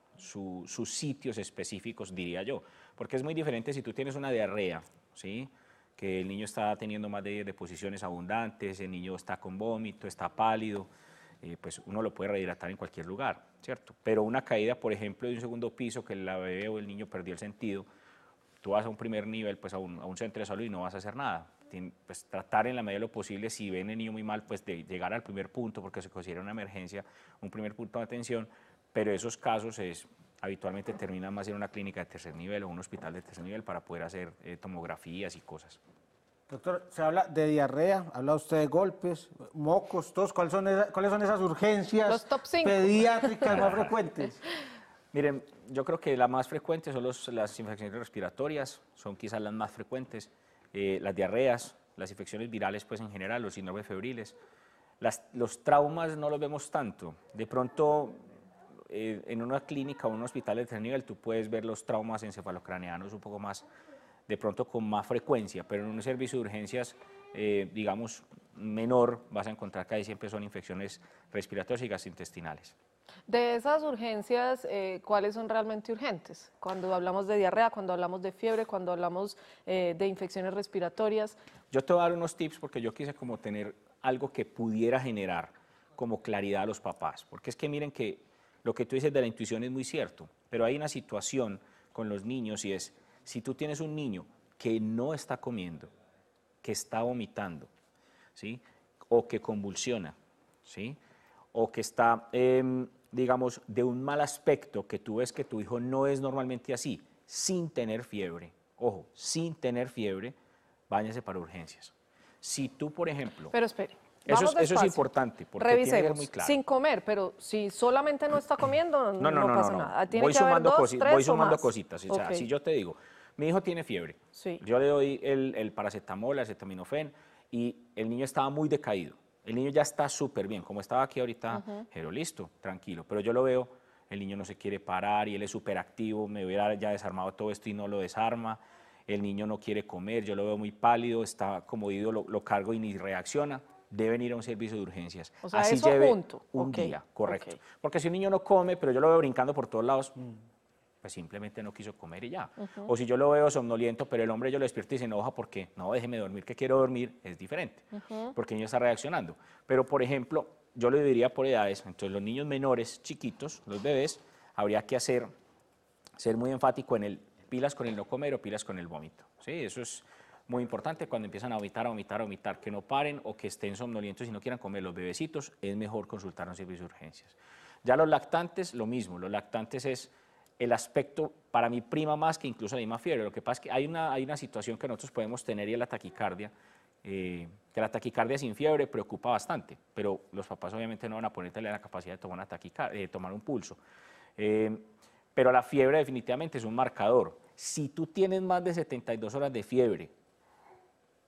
su- sus sitios específicos, diría yo, porque es muy diferente si tú tienes una diarrea, ¿sí? Que el niño está teniendo más de diez deposiciones abundantes, el niño está con vómito, está pálido, eh, pues uno lo puede rehidratar en cualquier lugar, ¿cierto? Pero una caída, por ejemplo, de un segundo piso, que la bebé o el niño perdió el sentido, tú vas a un primer nivel, pues a un, a un centro de salud y no vas a hacer nada. Tien- pues tratar en la medida de lo posible, si ven el niño muy mal, pues de llegar al primer punto, porque se considera una emergencia, un primer punto de atención, pero esos casos es, habitualmente terminan más en una clínica de tercer nivel o un hospital de tercer nivel para poder hacer eh, tomografías y cosas. Doctor, se habla de diarrea, habla usted de golpes, mocos, todos. ¿Cuáles son esas, cuáles son esas urgencias Los top cinco. pediátricas más frecuentes? Miren, yo creo que la más frecuente son los- las infecciones respiratorias, son quizás las más frecuentes, eh, las diarreas, las infecciones virales pues en general, los síndromes febriles. Las- los traumas no los vemos tanto. De pronto, eh, en una clínica o en un hospital de tercer nivel, tú puedes ver los traumas encefalocraneanos un poco más, de pronto con más frecuencia, pero en un servicio de urgencias, eh, digamos, menor, vas a encontrar que ahí siempre son infecciones respiratorias y gastrointestinales. De esas urgencias, eh, ¿cuáles son realmente urgentes? Cuando hablamos de diarrea, cuando hablamos de fiebre, cuando hablamos eh, de infecciones respiratorias. Yo te voy a dar unos tips porque yo quise como tener algo que pudiera generar como claridad a los papás, porque es que miren que lo que tú dices de la intuición es muy cierto, pero hay una situación con los niños y es, si tú tienes un niño que no está comiendo, que está vomitando, ¿sí? O que convulsiona, ¿sí? O que está, em, digamos, de un mal aspecto, que tú ves que tu hijo no es normalmente así, sin tener fiebre, ojo, sin tener fiebre, váyase para urgencias. Si tú, por ejemplo... Pero espere. Eso vamos es, eso es despacio. importante, porque tiene que ser Revisemos, muy claro. sin comer, pero si solamente no está comiendo, no, No, no, no, pasa no, no. nada. Tiene Voy que haber sumando, dos, cosi- tres voy o sumando más. cositas. O sea, Ok. si yo te digo, mi hijo tiene fiebre, Sí. yo le doy el, el paracetamol, el acetaminofén, y el niño estaba muy decaído. El niño ya está súper bien, como estaba aquí ahorita, pero listo, tranquilo. Pero yo lo veo, el niño no se quiere parar y él es súper activo, me hubiera ya desarmado todo esto y no lo desarma. El niño no quiere comer, yo lo veo muy pálido, está como ido, lo, lo cargo y ni reacciona. Deben ir a un servicio de urgencias. O sea, Así eso lleve junto. un Ok, día, correcto. ok. Porque si un niño no come, pero yo lo veo brincando por todos lados, pues simplemente no quiso comer y ya. O si yo lo veo somnoliento, pero el hombre yo lo despierto y se enoja porque, no, déjeme dormir, que quiero dormir, es diferente, porque el niño está reaccionando. Pero, por ejemplo, yo lo dividiría por edades, entonces los niños menores, chiquitos, los bebés, habría que hacer, ser muy enfático en el pilas con el no comer o pilas con el vómito. ¿Sí? Eso es muy importante cuando empiezan a vomitar, a vomitar, a vomitar, que no paren o que estén somnolientos y no quieran comer. Los bebecitos es mejor consultar a un servicio de urgencias. Ya los lactantes, lo mismo, los lactantes es el aspecto, para mi prima más que incluso la misma fiebre. Lo que pasa es que hay una, hay una situación que nosotros podemos tener y es la taquicardia, eh, que la taquicardia sin fiebre preocupa bastante, pero los papás obviamente no van a ponerle la capacidad de tomar, una taquicardia, de tomar un pulso. Eh, pero la fiebre definitivamente es un marcador. Si tú tienes más de setenta y dos horas de fiebre,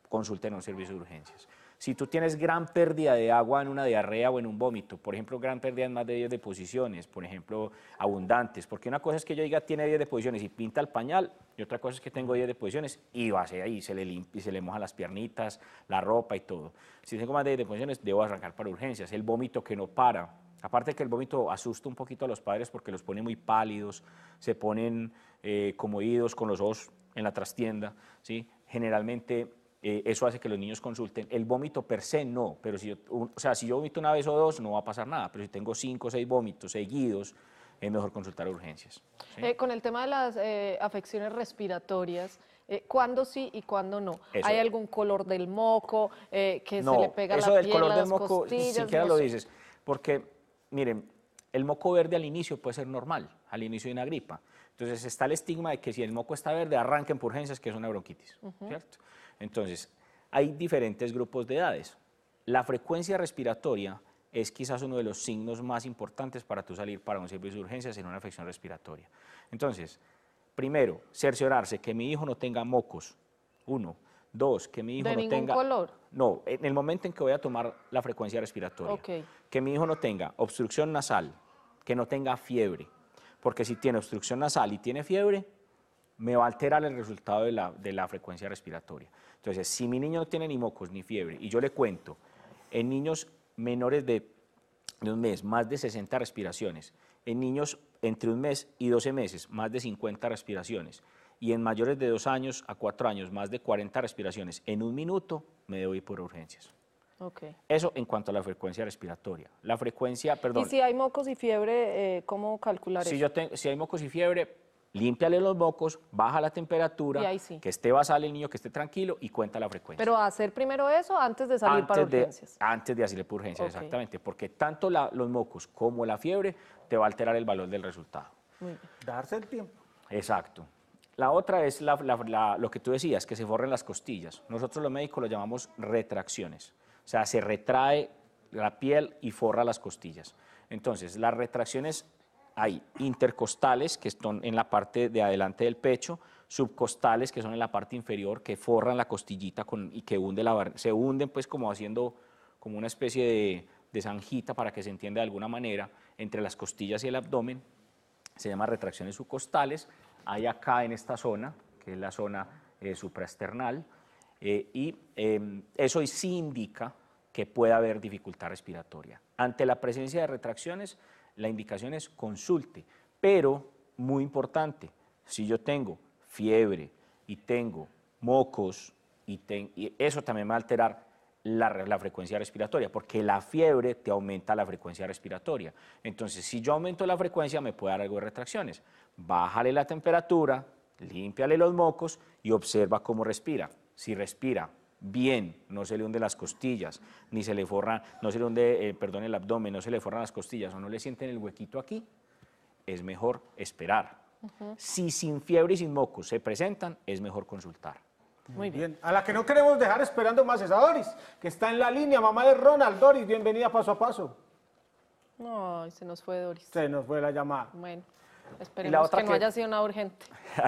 consulten a un servicio de urgencias. Si tú tienes gran pérdida de agua en una diarrea o en un vómito, por ejemplo, gran pérdida en más de diez deposiciones, por ejemplo, abundantes, porque una cosa es que yo diga tiene diez deposiciones y pinta el pañal, y otra cosa es que tengo diez deposiciones y va hacia ahí, se le limpia, se le mojan las piernitas, la ropa y todo. Si tengo más de diez deposiciones, debo arrancar para urgencias. El vómito que no para, aparte que el vómito asusta un poquito a los padres porque los pone muy pálidos, se ponen eh, como idos con los ojos en la trastienda, ¿sí? Generalmente eh, eso hace que los niños consulten. El vómito per se no, pero si yo, un, o sea, si yo vomito una vez o dos no va a pasar nada, pero si tengo cinco o seis vómitos seguidos, es mejor consultar a urgencias. ¿Sí? Eh, con el tema de las eh, afecciones respiratorias, eh, ¿cuándo sí y cuándo no? Eso. ¿Hay algún color del moco eh, que no, se le pega a eso la del piel, color a del las moco, costillas? siquiera no lo sé. dices, porque, miren, el moco verde al inicio puede ser normal, al inicio de una gripa. Entonces está el estigma de que si el moco está verde, arranquen por urgencias, que es una bronquitis, uh-huh. ¿cierto? Entonces, hay diferentes grupos de edades. La frecuencia respiratoria es quizás uno de los signos más importantes para tú salir para un servicio de urgencias en una afección respiratoria. Entonces, primero, cerciorarse que mi hijo no tenga mocos, uno. Dos, que mi hijo ¿De no ningún tenga... color? No, en el momento en que voy a tomar la frecuencia respiratoria. Okay. Que mi hijo no tenga obstrucción nasal, que no tenga fiebre, porque si tiene obstrucción nasal y tiene fiebre, me va a alterar el resultado de la, de la frecuencia respiratoria. Entonces, si mi niño no tiene ni mocos ni fiebre, y yo le cuento, en niños menores de, de un mes, más de sesenta respiraciones, en niños entre un mes y doce meses, más de cincuenta respiraciones, y en mayores de dos años a cuatro años, más de cuarenta respiraciones, en un minuto me debo ir por urgencias. Okay. Eso en cuanto a la frecuencia respiratoria. La frecuencia, perdón. ¿Y si hay mocos y fiebre, eh, cómo calcular si eso? Yo tengo, si hay mocos y fiebre, límpiale los mocos, baja la temperatura, y ahí sí. que esté basal el niño, que esté tranquilo y cuenta la frecuencia. Pero hacer primero eso antes de salir antes para de, urgencias. Antes de hacerle por urgencias, Okay. exactamente, porque tanto la, los mocos como la fiebre te va a alterar el valor del resultado. Muy bien. Darse el tiempo. Exacto. La otra es la, la, la, lo que tú decías, que se forren las costillas. Nosotros los médicos lo llamamos retracciones. O sea, se retrae la piel y forra las costillas. Entonces, las retracciones hay intercostales, que están en la parte de adelante del pecho, subcostales, que son en la parte inferior, que forran la costillita con, y que hunde la, se hunden pues como haciendo como una especie de, de zanjita, para que se entienda de alguna manera, entre las costillas y el abdomen. Se llama retracciones subcostales. Hay acá en esta zona, que es la zona eh, supraesternal, eh, y eh, eso sí indica que puede haber dificultad respiratoria. Ante la presencia de retracciones, la indicación es consulte, pero muy importante, si yo tengo fiebre y tengo mocos, y, ten, y eso también me va a alterar la, la frecuencia respiratoria, porque la fiebre te aumenta la frecuencia respiratoria. Entonces, si yo aumento la frecuencia, me puede dar algo de retracciones. Bájale la temperatura, límpiale los mocos y observa cómo respira. Si respira bien, no se le hunden las costillas, ni se le forra, no se le hunde, eh, perdón, el abdomen, no se le forran las costillas o no le sienten el huequito aquí, es mejor esperar. Uh-huh. Si sin fiebre y sin mocos se presentan, es mejor consultar. Muy bien. A la que no queremos dejar esperando más es a Doris, que está en la línea, mamá de Ronald. Doris, bienvenida Paso a Paso. Ay, se nos fue Doris. Se nos fue la llamada. Bueno, esperemos que no que... haya sido una urgente.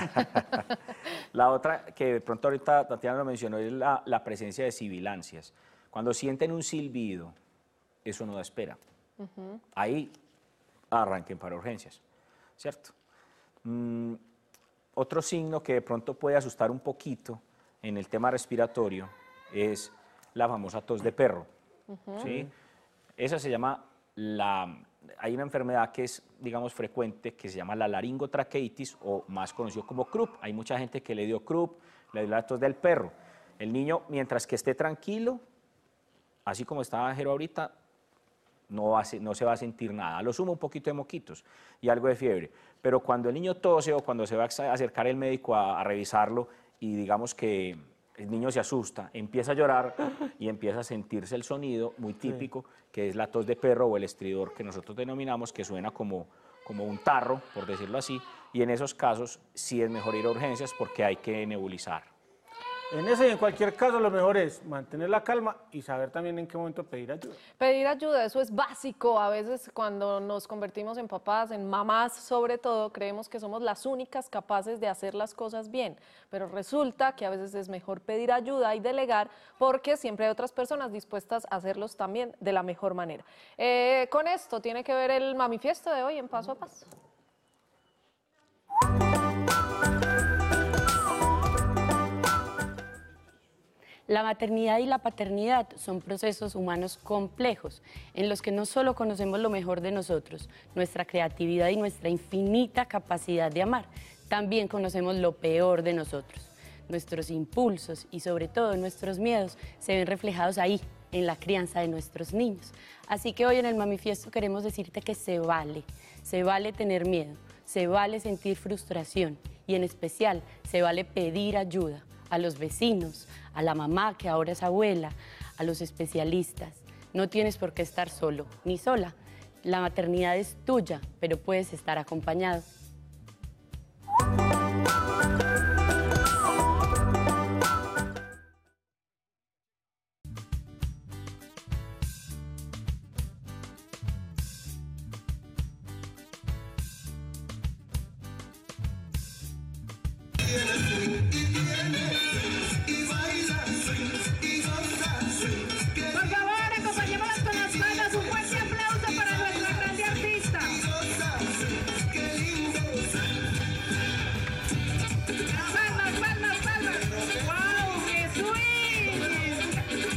La otra que de pronto ahorita Tatiana lo mencionó es la, la presencia de sibilancias. Cuando sienten un silbido, eso no da espera. Uh-huh. Ahí arranquen para urgencias, ¿cierto? Mm, otro signo que de pronto puede asustar un poquito en el tema respiratorio es la famosa tos de perro. Uh-huh. ¿Sí? Esa se llama la... Hay una enfermedad que es, digamos, frecuente, que se llama la laringotraqueitis, o más conocido como croup. Hay mucha gente que le dio croup, le dio la tos del perro. El niño, mientras que esté tranquilo, así como estaba Jero ahorita, no, va a, no se va a sentir nada. A lo sumo un poquito de moquitos y algo de fiebre. Pero cuando el niño tose o cuando se va a acercar el médico a, a revisarlo y digamos que el niño se asusta, empieza a llorar y empieza a sentirse el sonido muy típico, sí, que es la tos de perro o el estridor que nosotros denominamos, que suena como, como un tarro, por decirlo así, y en esos casos sí es mejor ir a urgencias porque hay que nebulizar. En ese y en cualquier caso, lo mejor es mantener la calma y saber también en qué momento pedir ayuda. Pedir ayuda, eso es básico. A veces cuando nos convertimos en papás, en mamás sobre todo, creemos que somos las únicas capaces de hacer las cosas bien. Pero resulta que a veces es mejor pedir ayuda y delegar porque siempre hay otras personas dispuestas a hacerlos también de la mejor manera. Eh, con esto tiene que ver el Mamifiesto de hoy en Paso a Paso. La maternidad y la paternidad son procesos humanos complejos en los que no solo conocemos lo mejor de nosotros, nuestra creatividad y nuestra infinita capacidad de amar, también conocemos lo peor de nosotros. Nuestros impulsos y sobre todo nuestros miedos se ven reflejados ahí, en la crianza de nuestros niños. Así que hoy en el Mamifiesto queremos decirte que se vale, se vale tener miedo, se vale sentir frustración y en especial se vale pedir ayuda a los vecinos, a la mamá que ahora es abuela, a los especialistas. No tienes por qué estar solo ni sola. La maternidad es tuya, pero puedes estar acompañado. Por favor, acompañémoslas con las manos. Un fuerte aplauso para nuestra grande artista. Palmas, palmas, palmas. ¡Wow! ¡Qué swing!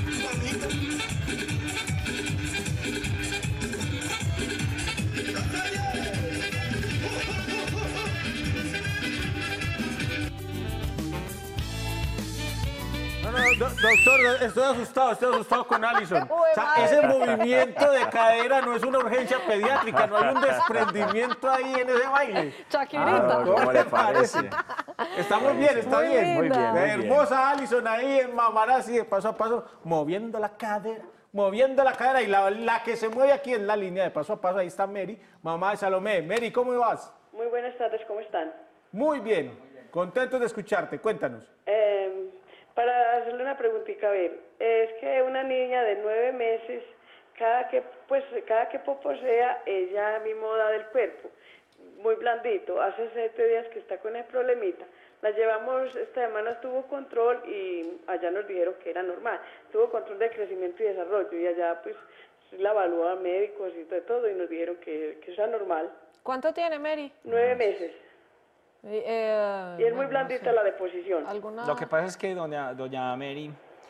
No, no, do- doctor, estoy asustado, estoy asustado con Alison. O sea, ese movimiento de cadera no es una urgencia pediátrica, no hay un desprendimiento ahí en ese baile. Shakirita. Ah, ¿cómo le parece? Estamos bien, está Muy bien. linda. Muy bien. Hermosa Alison ahí en Mamarazzi, de paso a paso, moviendo la cadera, moviendo la cadera. Y la, la que se mueve aquí en la línea de paso a paso, ahí está Mary, mamá de Salomé. Mary, ¿cómo vas? Muy buenas tardes, ¿cómo están? Muy bien, contentos de escucharte, cuéntanos. Eh, para hacerle una preguntita, a ver, es que una niña de nueve meses, cada que, pues, cada que poposea, ella mismo da del cuerpo, muy blandito, hace siete días que está con el problemita. La llevamos, esta semana tuvo control y allá nos dijeron que era normal, tuvo control de crecimiento y desarrollo y allá pues la evaluaban médicos y de todo y nos dijeron que, que eso era normal. ¿Cuánto tiene Mary? Nueve meses. Eh, eh, Y es muy bueno, blandita no sé. la deposición. ¿Alguna? Lo que pasa es que, doña, doña Mary,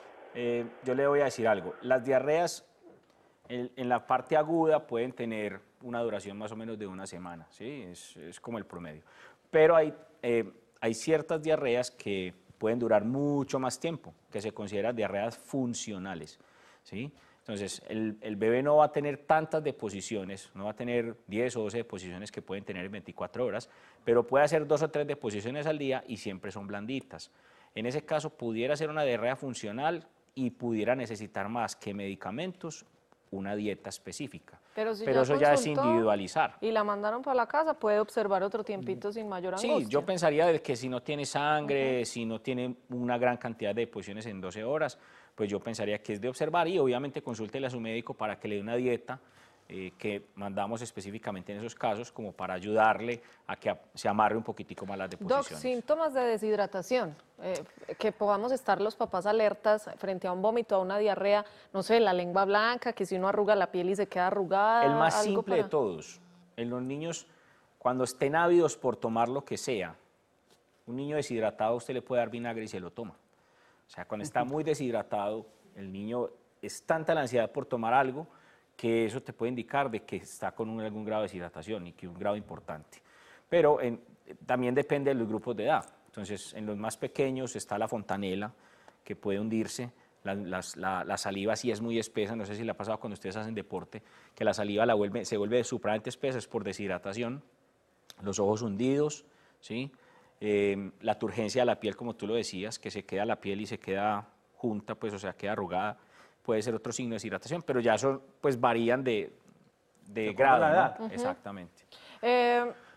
eh, yo le voy a decir algo. Las diarreas en, en la parte aguda pueden tener una duración más o menos de una semana, ¿sí? Es, es como el promedio. Pero hay, eh, hay ciertas diarreas que pueden durar mucho más tiempo, que se consideran diarreas funcionales, ¿sí? Entonces, el, el bebé no va a tener tantas deposiciones, no va a tener diez o doce deposiciones que pueden tener en veinticuatro horas, pero puede hacer dos o tres deposiciones al día y siempre son blanditas. En ese caso, pudiera ser una diarrea funcional y pudiera necesitar más que medicamentos, una dieta específica. Pero, si Pero ya eso ya es consultó individualizar. Y la mandaron para la casa, puede observar otro tiempito sin mayor angustia. Sí, yo pensaría de que si no tiene sangre, uh-huh. si no tiene una gran cantidad de deposiciones en doce horas, pues yo pensaría que es de observar y obviamente consúltele a su médico para que le dé una dieta eh, que mandamos específicamente en esos casos como para ayudarle a que a, se amarre un poquitico más las deposiciones. Doc, síntomas de deshidratación, eh, que podamos estar los papás alertas frente a un vómito, a una diarrea, no sé, la lengua blanca, que si uno arruga la piel y se queda arrugada. El más algo simple para... de todos, en los niños, cuando estén ávidos por tomar lo que sea, un niño deshidratado usted le puede dar vinagre y se lo toma. O sea, cuando está muy deshidratado, el niño es tanta la ansiedad por tomar algo que eso te puede indicar de que está con un, algún grado de deshidratación y que un grado importante. Pero en, también depende de los grupos de edad. Entonces, en los más pequeños está la fontanela, que puede hundirse. La, las, la, la saliva sí es muy espesa, no sé si le ha pasado cuando ustedes hacen deporte, que la saliva la vuelve, se vuelve supremamente espesa, es por deshidratación. Los ojos hundidos, ¿sí? Eh, la turgencia de la piel, como tú lo decías, que se queda la piel y se queda junta, pues, o sea, queda arrugada, puede ser otro signo de deshidratación, pero ya eso, pues, varían de, de grado, la edad. ¿no? Uh-huh. Exactamente. Eh,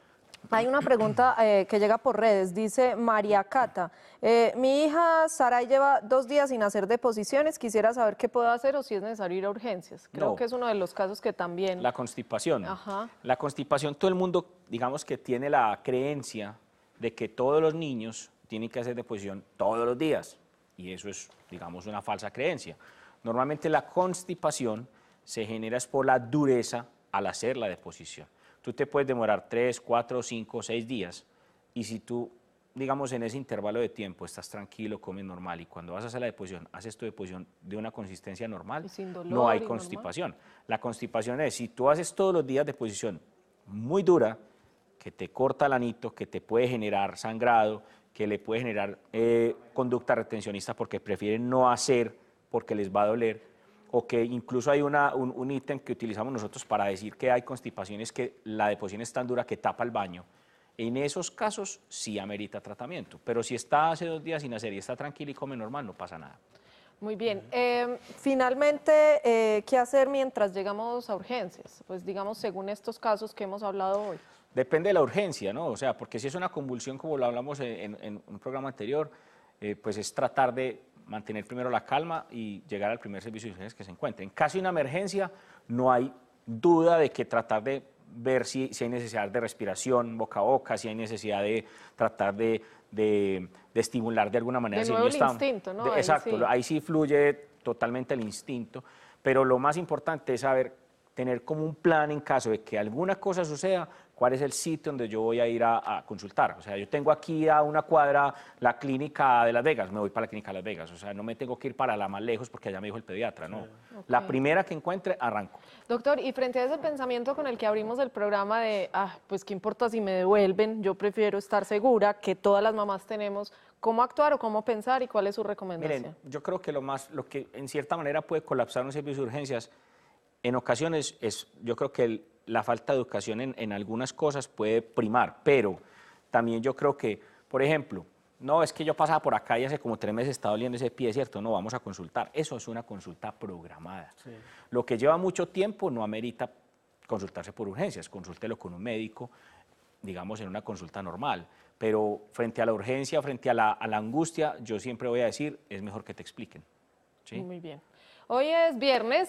Hay una pregunta eh, que llega por redes, dice María Cata. Eh, mi hija Saray lleva dos días sin hacer deposiciones, quisiera saber qué puedo hacer o si es necesario ir a urgencias. Creo No. que es uno de los casos que también... La constipación. Ajá. La constipación, todo el mundo, digamos que tiene la creencia de que todos los niños tienen que hacer deposición todos los días. Y eso es, digamos, una falsa creencia. Normalmente la constipación se genera es por la dureza al hacer la deposición. Tú te puedes demorar tres, cuatro, cinco, seis días y si tú, digamos, en ese intervalo de tiempo estás tranquilo, comes normal y cuando vas a hacer la deposición, haces tu deposición de una consistencia normal, dolor no hay y constipación. La constipación es, si tú haces todos los días deposición muy dura, que te corta el anito, que te puede generar sangrado, que le puede generar eh, conducta retencionista porque prefieren no hacer porque les va a doler, o que incluso hay una, un, un ítem que utilizamos nosotros para decir que hay constipaciones, que la deposición es tan dura que tapa el baño. En esos casos sí amerita tratamiento, pero si está hace dos días sin hacer y está tranquilo y come normal, no pasa nada. Muy bien. Eh, finalmente, eh, ¿qué hacer mientras llegamos a urgencias? Pues digamos, según estos casos que hemos hablado hoy. Depende de la urgencia, ¿no? O sea, porque si es una convulsión, como lo hablamos en, en, en un programa anterior, eh, pues es tratar de mantener primero la calma y llegar al primer servicio de urgencias que se encuentre. En caso de una emergencia, no hay duda de que tratar de ver si, si hay necesidad de respiración boca a boca, si hay necesidad de tratar de, de, de estimular de alguna manera. De si nuevo el el instinto, ¿no? de, Ahí exacto, sí. ahí sí fluye totalmente el instinto, pero lo más importante es saber tener como un plan en caso de que alguna cosa suceda, cuál es el sitio donde yo voy a ir a, a consultar. O sea, yo tengo aquí a una cuadra la clínica de Las Vegas, me voy para la clínica de Las Vegas. O sea, no me tengo que ir para la más lejos porque allá me dijo el pediatra, no. La Ok. primera que encuentre, arranco. Doctor, y frente a ese pensamiento con el que abrimos el programa de, ah, pues qué importa si me devuelven, yo prefiero estar segura, que todas las mamás tenemos, ¿cómo actuar o cómo pensar y cuál es su recomendación? Miren, yo creo que lo más, lo que en cierta manera puede colapsar un servicio de urgencias, en ocasiones es, yo creo que el, la falta de educación en, en algunas cosas puede primar, pero también yo creo que, por ejemplo, no, es que yo pasaba por acá y hace como tres meses estaba doliendo ese pie, ¿cierto? No, vamos a consultar. Eso es una consulta programada. Sí. Lo que lleva mucho tiempo no amerita consultarse por urgencias, consúltelo con un médico, digamos, en una consulta normal. Pero frente a la urgencia, frente a la, a la angustia, yo siempre voy a decir, es mejor que te expliquen. ¿Sí? Muy bien. Hoy es viernes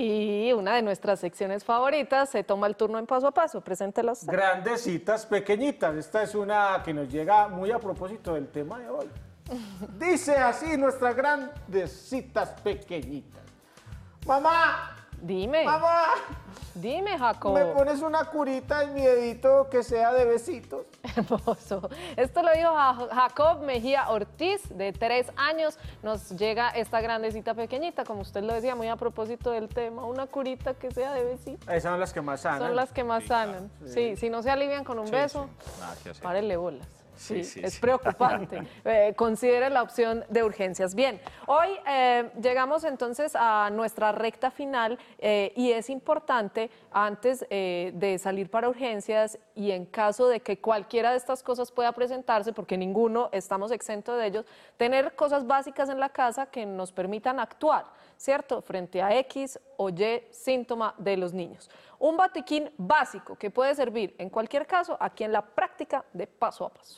y una de nuestras secciones favoritas se toma el turno en Paso a Paso. Preséntela usted. Grandecitas, pequeñitas. Esta es una que nos llega muy a propósito del tema de hoy. Dice así nuestras grandecitas pequeñitas. Mamá. Dime. Mamá. Dime, Jacob. ¿Me pones una curita en mi dedito que sea de besitos? Hermoso. Esto lo dijo Ja- Jacob Mejía Ortiz, de tres años. Nos llega esta grandecita pequeñita, como usted lo decía, muy a propósito del tema, una curita que sea de besitos. Esas son las que más sanan. Son las que más sanan. Sí, si no se alivian con un Sí, beso, sí. Nada que hacer. párele bolas. Sí, Sí, sí, es sí. preocupante. Eh, considere la opción de urgencias. Bien, hoy eh, llegamos entonces a nuestra recta final eh, y es importante antes eh, de salir para urgencias y en caso de que cualquiera de estas cosas pueda presentarse, porque ninguno estamos exentos de ellos, tener cosas básicas en la casa que nos permitan actuar, ¿cierto? Frente a X o Y síntoma de los niños. Un botiquín básico que puede servir en cualquier caso aquí en la práctica de Paso a Paso.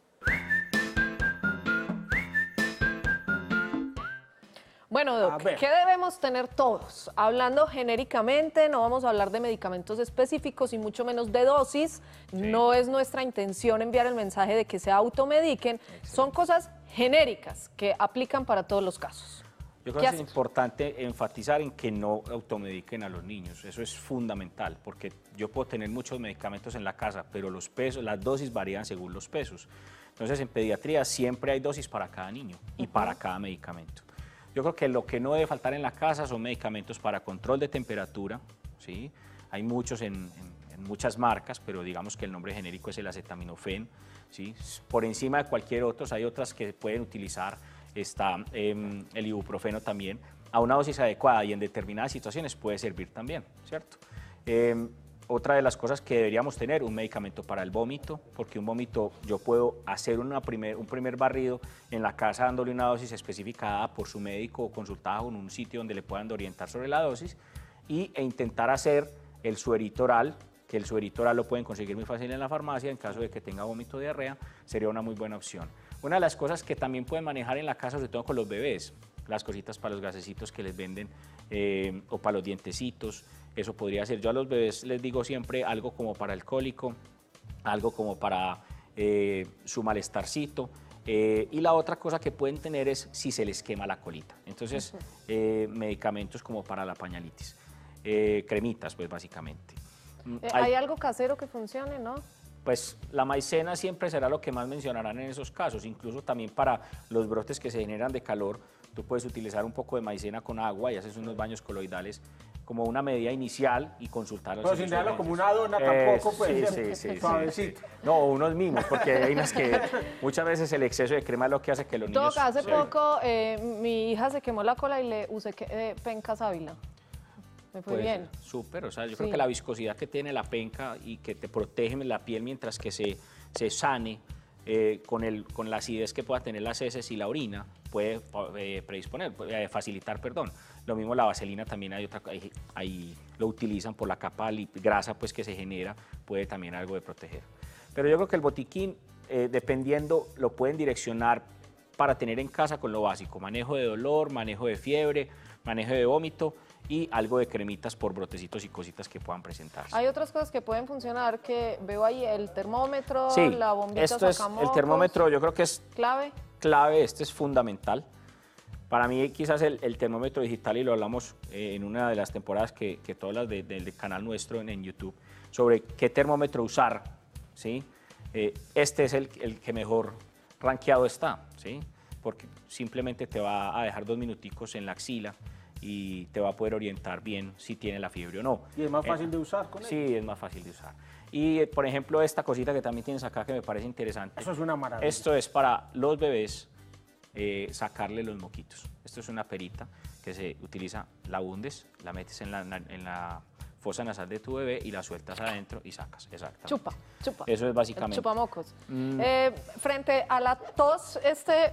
Bueno, Doc, A ver. ¿qué debemos tener todos? Hablando genéricamente, no vamos a hablar de medicamentos específicos y mucho menos de dosis. No es nuestra intención enviar el mensaje de que se automediquen. Son cosas genéricas que aplican para todos los casos. Yo ¿Qué creo que es hacer? importante enfatizar en que no automediquen a los niños. Eso es fundamental, porque yo puedo tener muchos medicamentos en la casa, pero los pesos, las dosis varían según los pesos. Entonces, en pediatría siempre hay dosis para cada niño y para cada medicamento. Yo creo que lo que no debe faltar en la casa son medicamentos para control de temperatura, ¿sí? Hay muchos en, en- en muchas marcas, pero digamos que el nombre genérico es el acetaminofén, ¿sí? Por encima de cualquier otro, hay otras que pueden utilizar, está em, el ibuprofeno también, a una dosis adecuada y en determinadas situaciones puede servir también, ¿cierto? Em, Otra de las cosas que deberíamos tener, un medicamento para el vómito, porque un vómito yo puedo hacer una primer, un primer barrido en la casa dándole una dosis especificada por su médico o consultada con un sitio donde le puedan orientar sobre la dosis y, e intentar hacer el suerito oral que el suerito oral lo pueden conseguir muy fácil en la farmacia, en caso de que tenga vómito o diarrea, sería una muy buena opción. Una de las cosas que también pueden manejar en la casa, sobre todo con los bebés, las cositas para los gasecitos que les venden eh, o para los dientecitos, eso podría ser. Yo a los bebés les digo siempre algo como para el cólico, algo como para eh, su malestarcito. Eh, y la otra cosa que pueden tener es si se les quema la colita. Entonces, eh, medicamentos como para la pañalitis, eh, cremitas, pues básicamente. Eh, ¿Hay, ¿Hay algo casero que funcione, no? Pues la maicena siempre será lo que más mencionarán en esos casos, incluso también para los brotes que se generan de calor, tú puedes utilizar un poco de maicena con agua y haces unos baños coloidales como una medida inicial y consultar a los Pero sin dejarlo como una dona tampoco, pues, sí, sí, sí, suavecito. Sí. No, unos mimos, porque hay unas que muchas veces el exceso de crema es lo que hace que los niños... Toca, hace sí. poco eh, mi hija se quemó la cola y le usé que, eh, penca sábila. Me fue Pues, bien. Súper, o sea, yo Sí. creo que la viscosidad que tiene la penca y que te protege la piel mientras que se, se sane eh, con, el, con la acidez que pueda tener las heces y la orina, puede eh, predisponer, puede, eh, facilitar, perdón. Lo mismo la vaselina también hay otra, ahí, ahí lo utilizan por la capa de grasa pues, que se genera, puede también algo de proteger. Pero yo creo que el botiquín, eh, dependiendo, lo pueden direccionar para tener en casa con lo básico, manejo de dolor, manejo de fiebre, manejo de vómito y algo de cremitas por brotecitos y cositas que puedan presentarse. Hay otras cosas que pueden funcionar, que veo ahí el termómetro, Sí, la bombita esto es sacamocos. el termómetro, yo creo que es Clave. clave, este es fundamental. Para mí quizás el, el termómetro digital, y lo hablamos eh, en una de las temporadas que, que todas las de, de, del canal nuestro en, en YouTube, sobre qué termómetro usar, ¿sí? Eh, este es el, el que mejor rankeado está, ¿sí? Porque simplemente te va a dejar dos minuticos en la axila y te va a poder orientar bien si tiene la fiebre o no. ¿Y es más fácil Eh, de usar con él? Sí, es más fácil de usar. Y, eh, por ejemplo, esta cosita que también tienes acá que me parece interesante. Eso es una maravilla. Esto es para los bebés, eh, sacarle los moquitos. Esto es una perita que se utiliza, la hundes, la metes en la, en la fosa nasal de tu bebé y la sueltas adentro y sacas, exactamente. Chupa, chupa. Eso es básicamente. El chupamocos. Mm. Eh, frente a la tos, este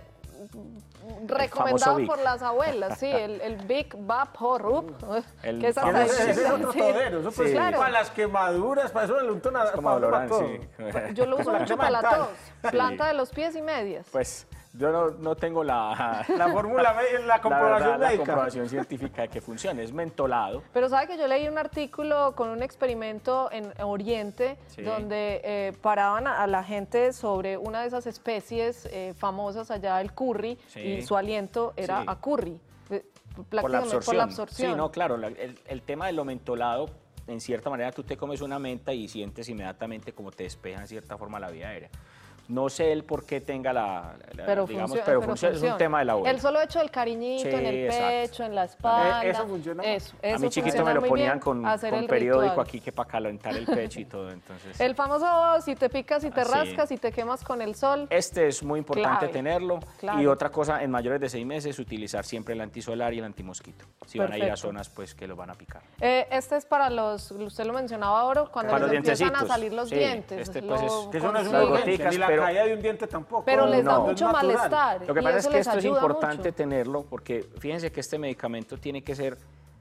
recomendado Vic. por las abuelas, sí, el, el Big Vaporub, El que es hasta famoso- Ese es otro sí. todero, eso pues, Sí. claro. Para las quemaduras, para eso le unto nada. Como Dolorán, sí. Yo lo uso La mucho crema para la dental. tos, planta de los pies y medias. Pues yo no, no tengo la, La fórmula, la comprobación verdad, la médica. comprobación científica de que funcione. Es mentolado. Pero sabe que yo leí un artículo con un experimento en Oriente Sí. donde eh, paraban a, a la gente sobre una de esas especies eh, famosas allá, el curry, Sí. y su aliento era Sí. a curry. eh, Por la prácticamente absorción. por la absorción. Sí, no, claro. la- el, el tema de lo mentolado, en cierta manera, tú te comes una menta y sientes inmediatamente como te despeja en cierta forma la vía aérea. No sé el por qué tenga la, la- Pero, digamos, funciona, pero pero funciona, es un funciona. tema de la abuela. El solo hecho del cariñito Sí, en el exacto. pecho, en la espalda. Eh, eso funciona más. Eso, A eso mi chiquito funciona me lo muy ponían bien, con, hacer con el periódico ritual. aquí que para calentar el pecho y todo, entonces... El famoso si te picas y te Ah, sí. rascas y te quemas con el sol. Este es muy importante Clave, tenerlo. claro. Y otra cosa, en mayores de seis meses, utilizar siempre el antisolar y el antimosquito. Si van a ir a Perfecto. zonas pues que los van a picar. Eh, este es para los, usted lo mencionaba ahora, cuando Para les los empiezan a dientecitos. salir los Sí, dientes. este, pues, lo es- Que eso no es consiguen. una Las urgencia, goticas, ni la pero- caída de un diente tampoco. Pero les da No. mucho Es natural. malestar. Lo que y pasa es eso que les esto es ayuda importante mucho. tenerlo porque fíjense que este medicamento tiene que ser,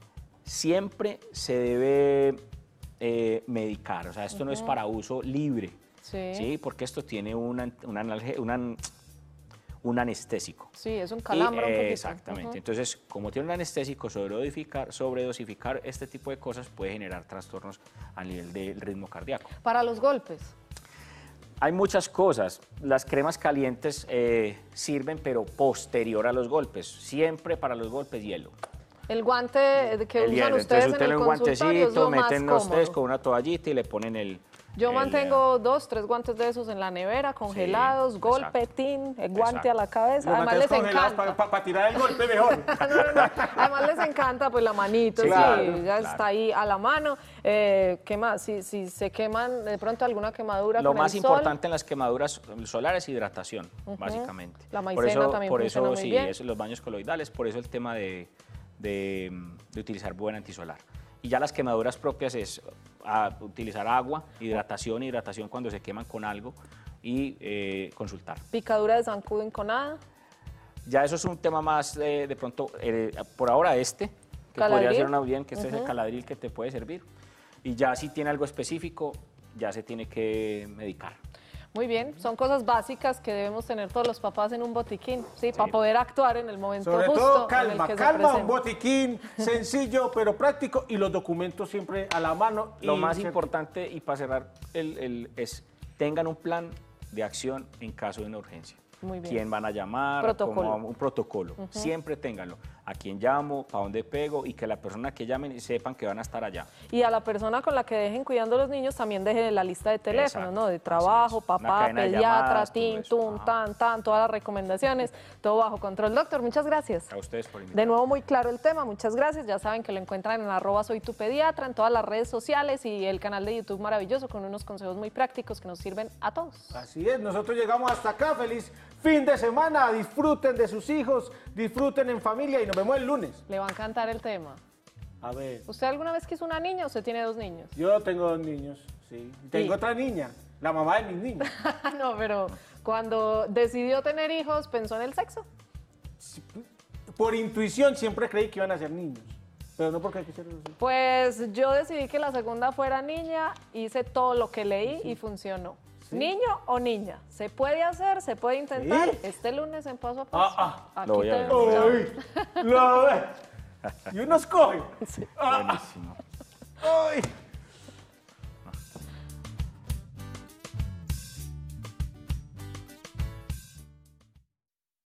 siempre se debe eh, medicar, o sea, esto no es Ujú. para uso libre, Sí. ¿sí? Porque esto tiene un, an- un, analge- un an- un anestésico. Sí, es un Y, calambre un eh, poquito. Exactamente. Ujú. Entonces, como tiene un anestésico, sobredosificar, sobredosificar este tipo de cosas puede generar trastornos a nivel del ritmo cardíaco. Para los golpes. Hay muchas cosas. Las cremas calientes eh, sirven, pero posterior a los golpes. Siempre para los golpes, hielo. El guante de que El usan hielo. ustedes Entonces, en usted el le un consultorio es guantecito, lo más meten ustedes cómodo. con una toallita y le ponen el... Yo el, mantengo dos, tres guantes de esos en la nevera, congelados, golpetín, el guante Exacto. a la cabeza. Los Además les manteles congelados encanta. para tirar el golpe mejor. No, no, no. Además les encanta pues la manito, Sí, sí, claro, ya claro. está ahí a la mano. Eh, ¿Qué más? Si, si se queman de pronto alguna quemadura Lo con más el sol. importante en las quemaduras solares es hidratación, Ujú. básicamente. La por maicena eso, también por funciona eso muy sí, bien. es los baños coloidales, por eso el tema de, de, de utilizar buen antisolar. Y ya las quemaduras propias es a, utilizar agua, hidratación, hidratación cuando se queman con algo y eh, consultar. Picadura de zancudo enconada. Ya eso es un tema más eh, de pronto, eh, por ahora este, que Caladril. podría ser una bien, que este es el Ujú. caladril que te puede servir. Y ya si tiene algo específico, ya se tiene que medicar. Muy bien, son cosas básicas que debemos tener todos los papás en un botiquín, ¿sí? Para poder actuar en el momento Sobre justo todo, en calma, el que se calma, un presenta. botiquín sencillo pero práctico y los documentos siempre a la mano. Lo y más se- importante, y para cerrar, el, el- es tengan un plan de acción en caso de una urgencia. Muy bien. ¿Quién van a llamar? Protocolo. Cómo- un protocolo. Ujú. Siempre ténganlo. ¿A quién llamo? ¿Para dónde pego? Y que la persona que llamen sepan que van a estar allá. Y a la persona con la que dejen cuidando a los niños también dejen la lista de teléfonos, Exacto, ¿no? De trabajo, Una papá, cadena de pediatra, llamadas, todo tin, eso. tun, tan, tan, todas las recomendaciones, todo bajo control. Doctor, muchas gracias. A ustedes por invitarme. De nuevo, muy claro el tema, muchas gracias. Ya saben que lo encuentran en arroba soy tu pediatra, en todas las redes sociales y el canal de YouTube maravilloso con unos consejos muy prácticos que nos sirven a todos. Así es, nosotros llegamos hasta acá. Feliz fin de semana. Disfruten de sus hijos, disfruten en familia y nos vemos el lunes. Le va a encantar el tema. A ver, ¿Usted alguna vez quiso una niña o usted tiene dos niños? yo tengo dos niños, sí. Y tengo Sí. otra niña, la mamá de mis niños. No, pero cuando decidió tener hijos, ¿pensó en el sexo? Por intuición siempre creí que iban a ser niños, pero no porque quisieron ser. Pues yo decidí que la segunda fuera niña, hice todo lo que leí y funcionó. ¿Niño o niña? ¿Se puede hacer? ¿Se puede intentar? Sí. Este lunes en Paso a Paso. Ah, Aquí Lo voy a te ver. vemos. Ay, lo ve. Y uno escoge. Buenísimo. Ay.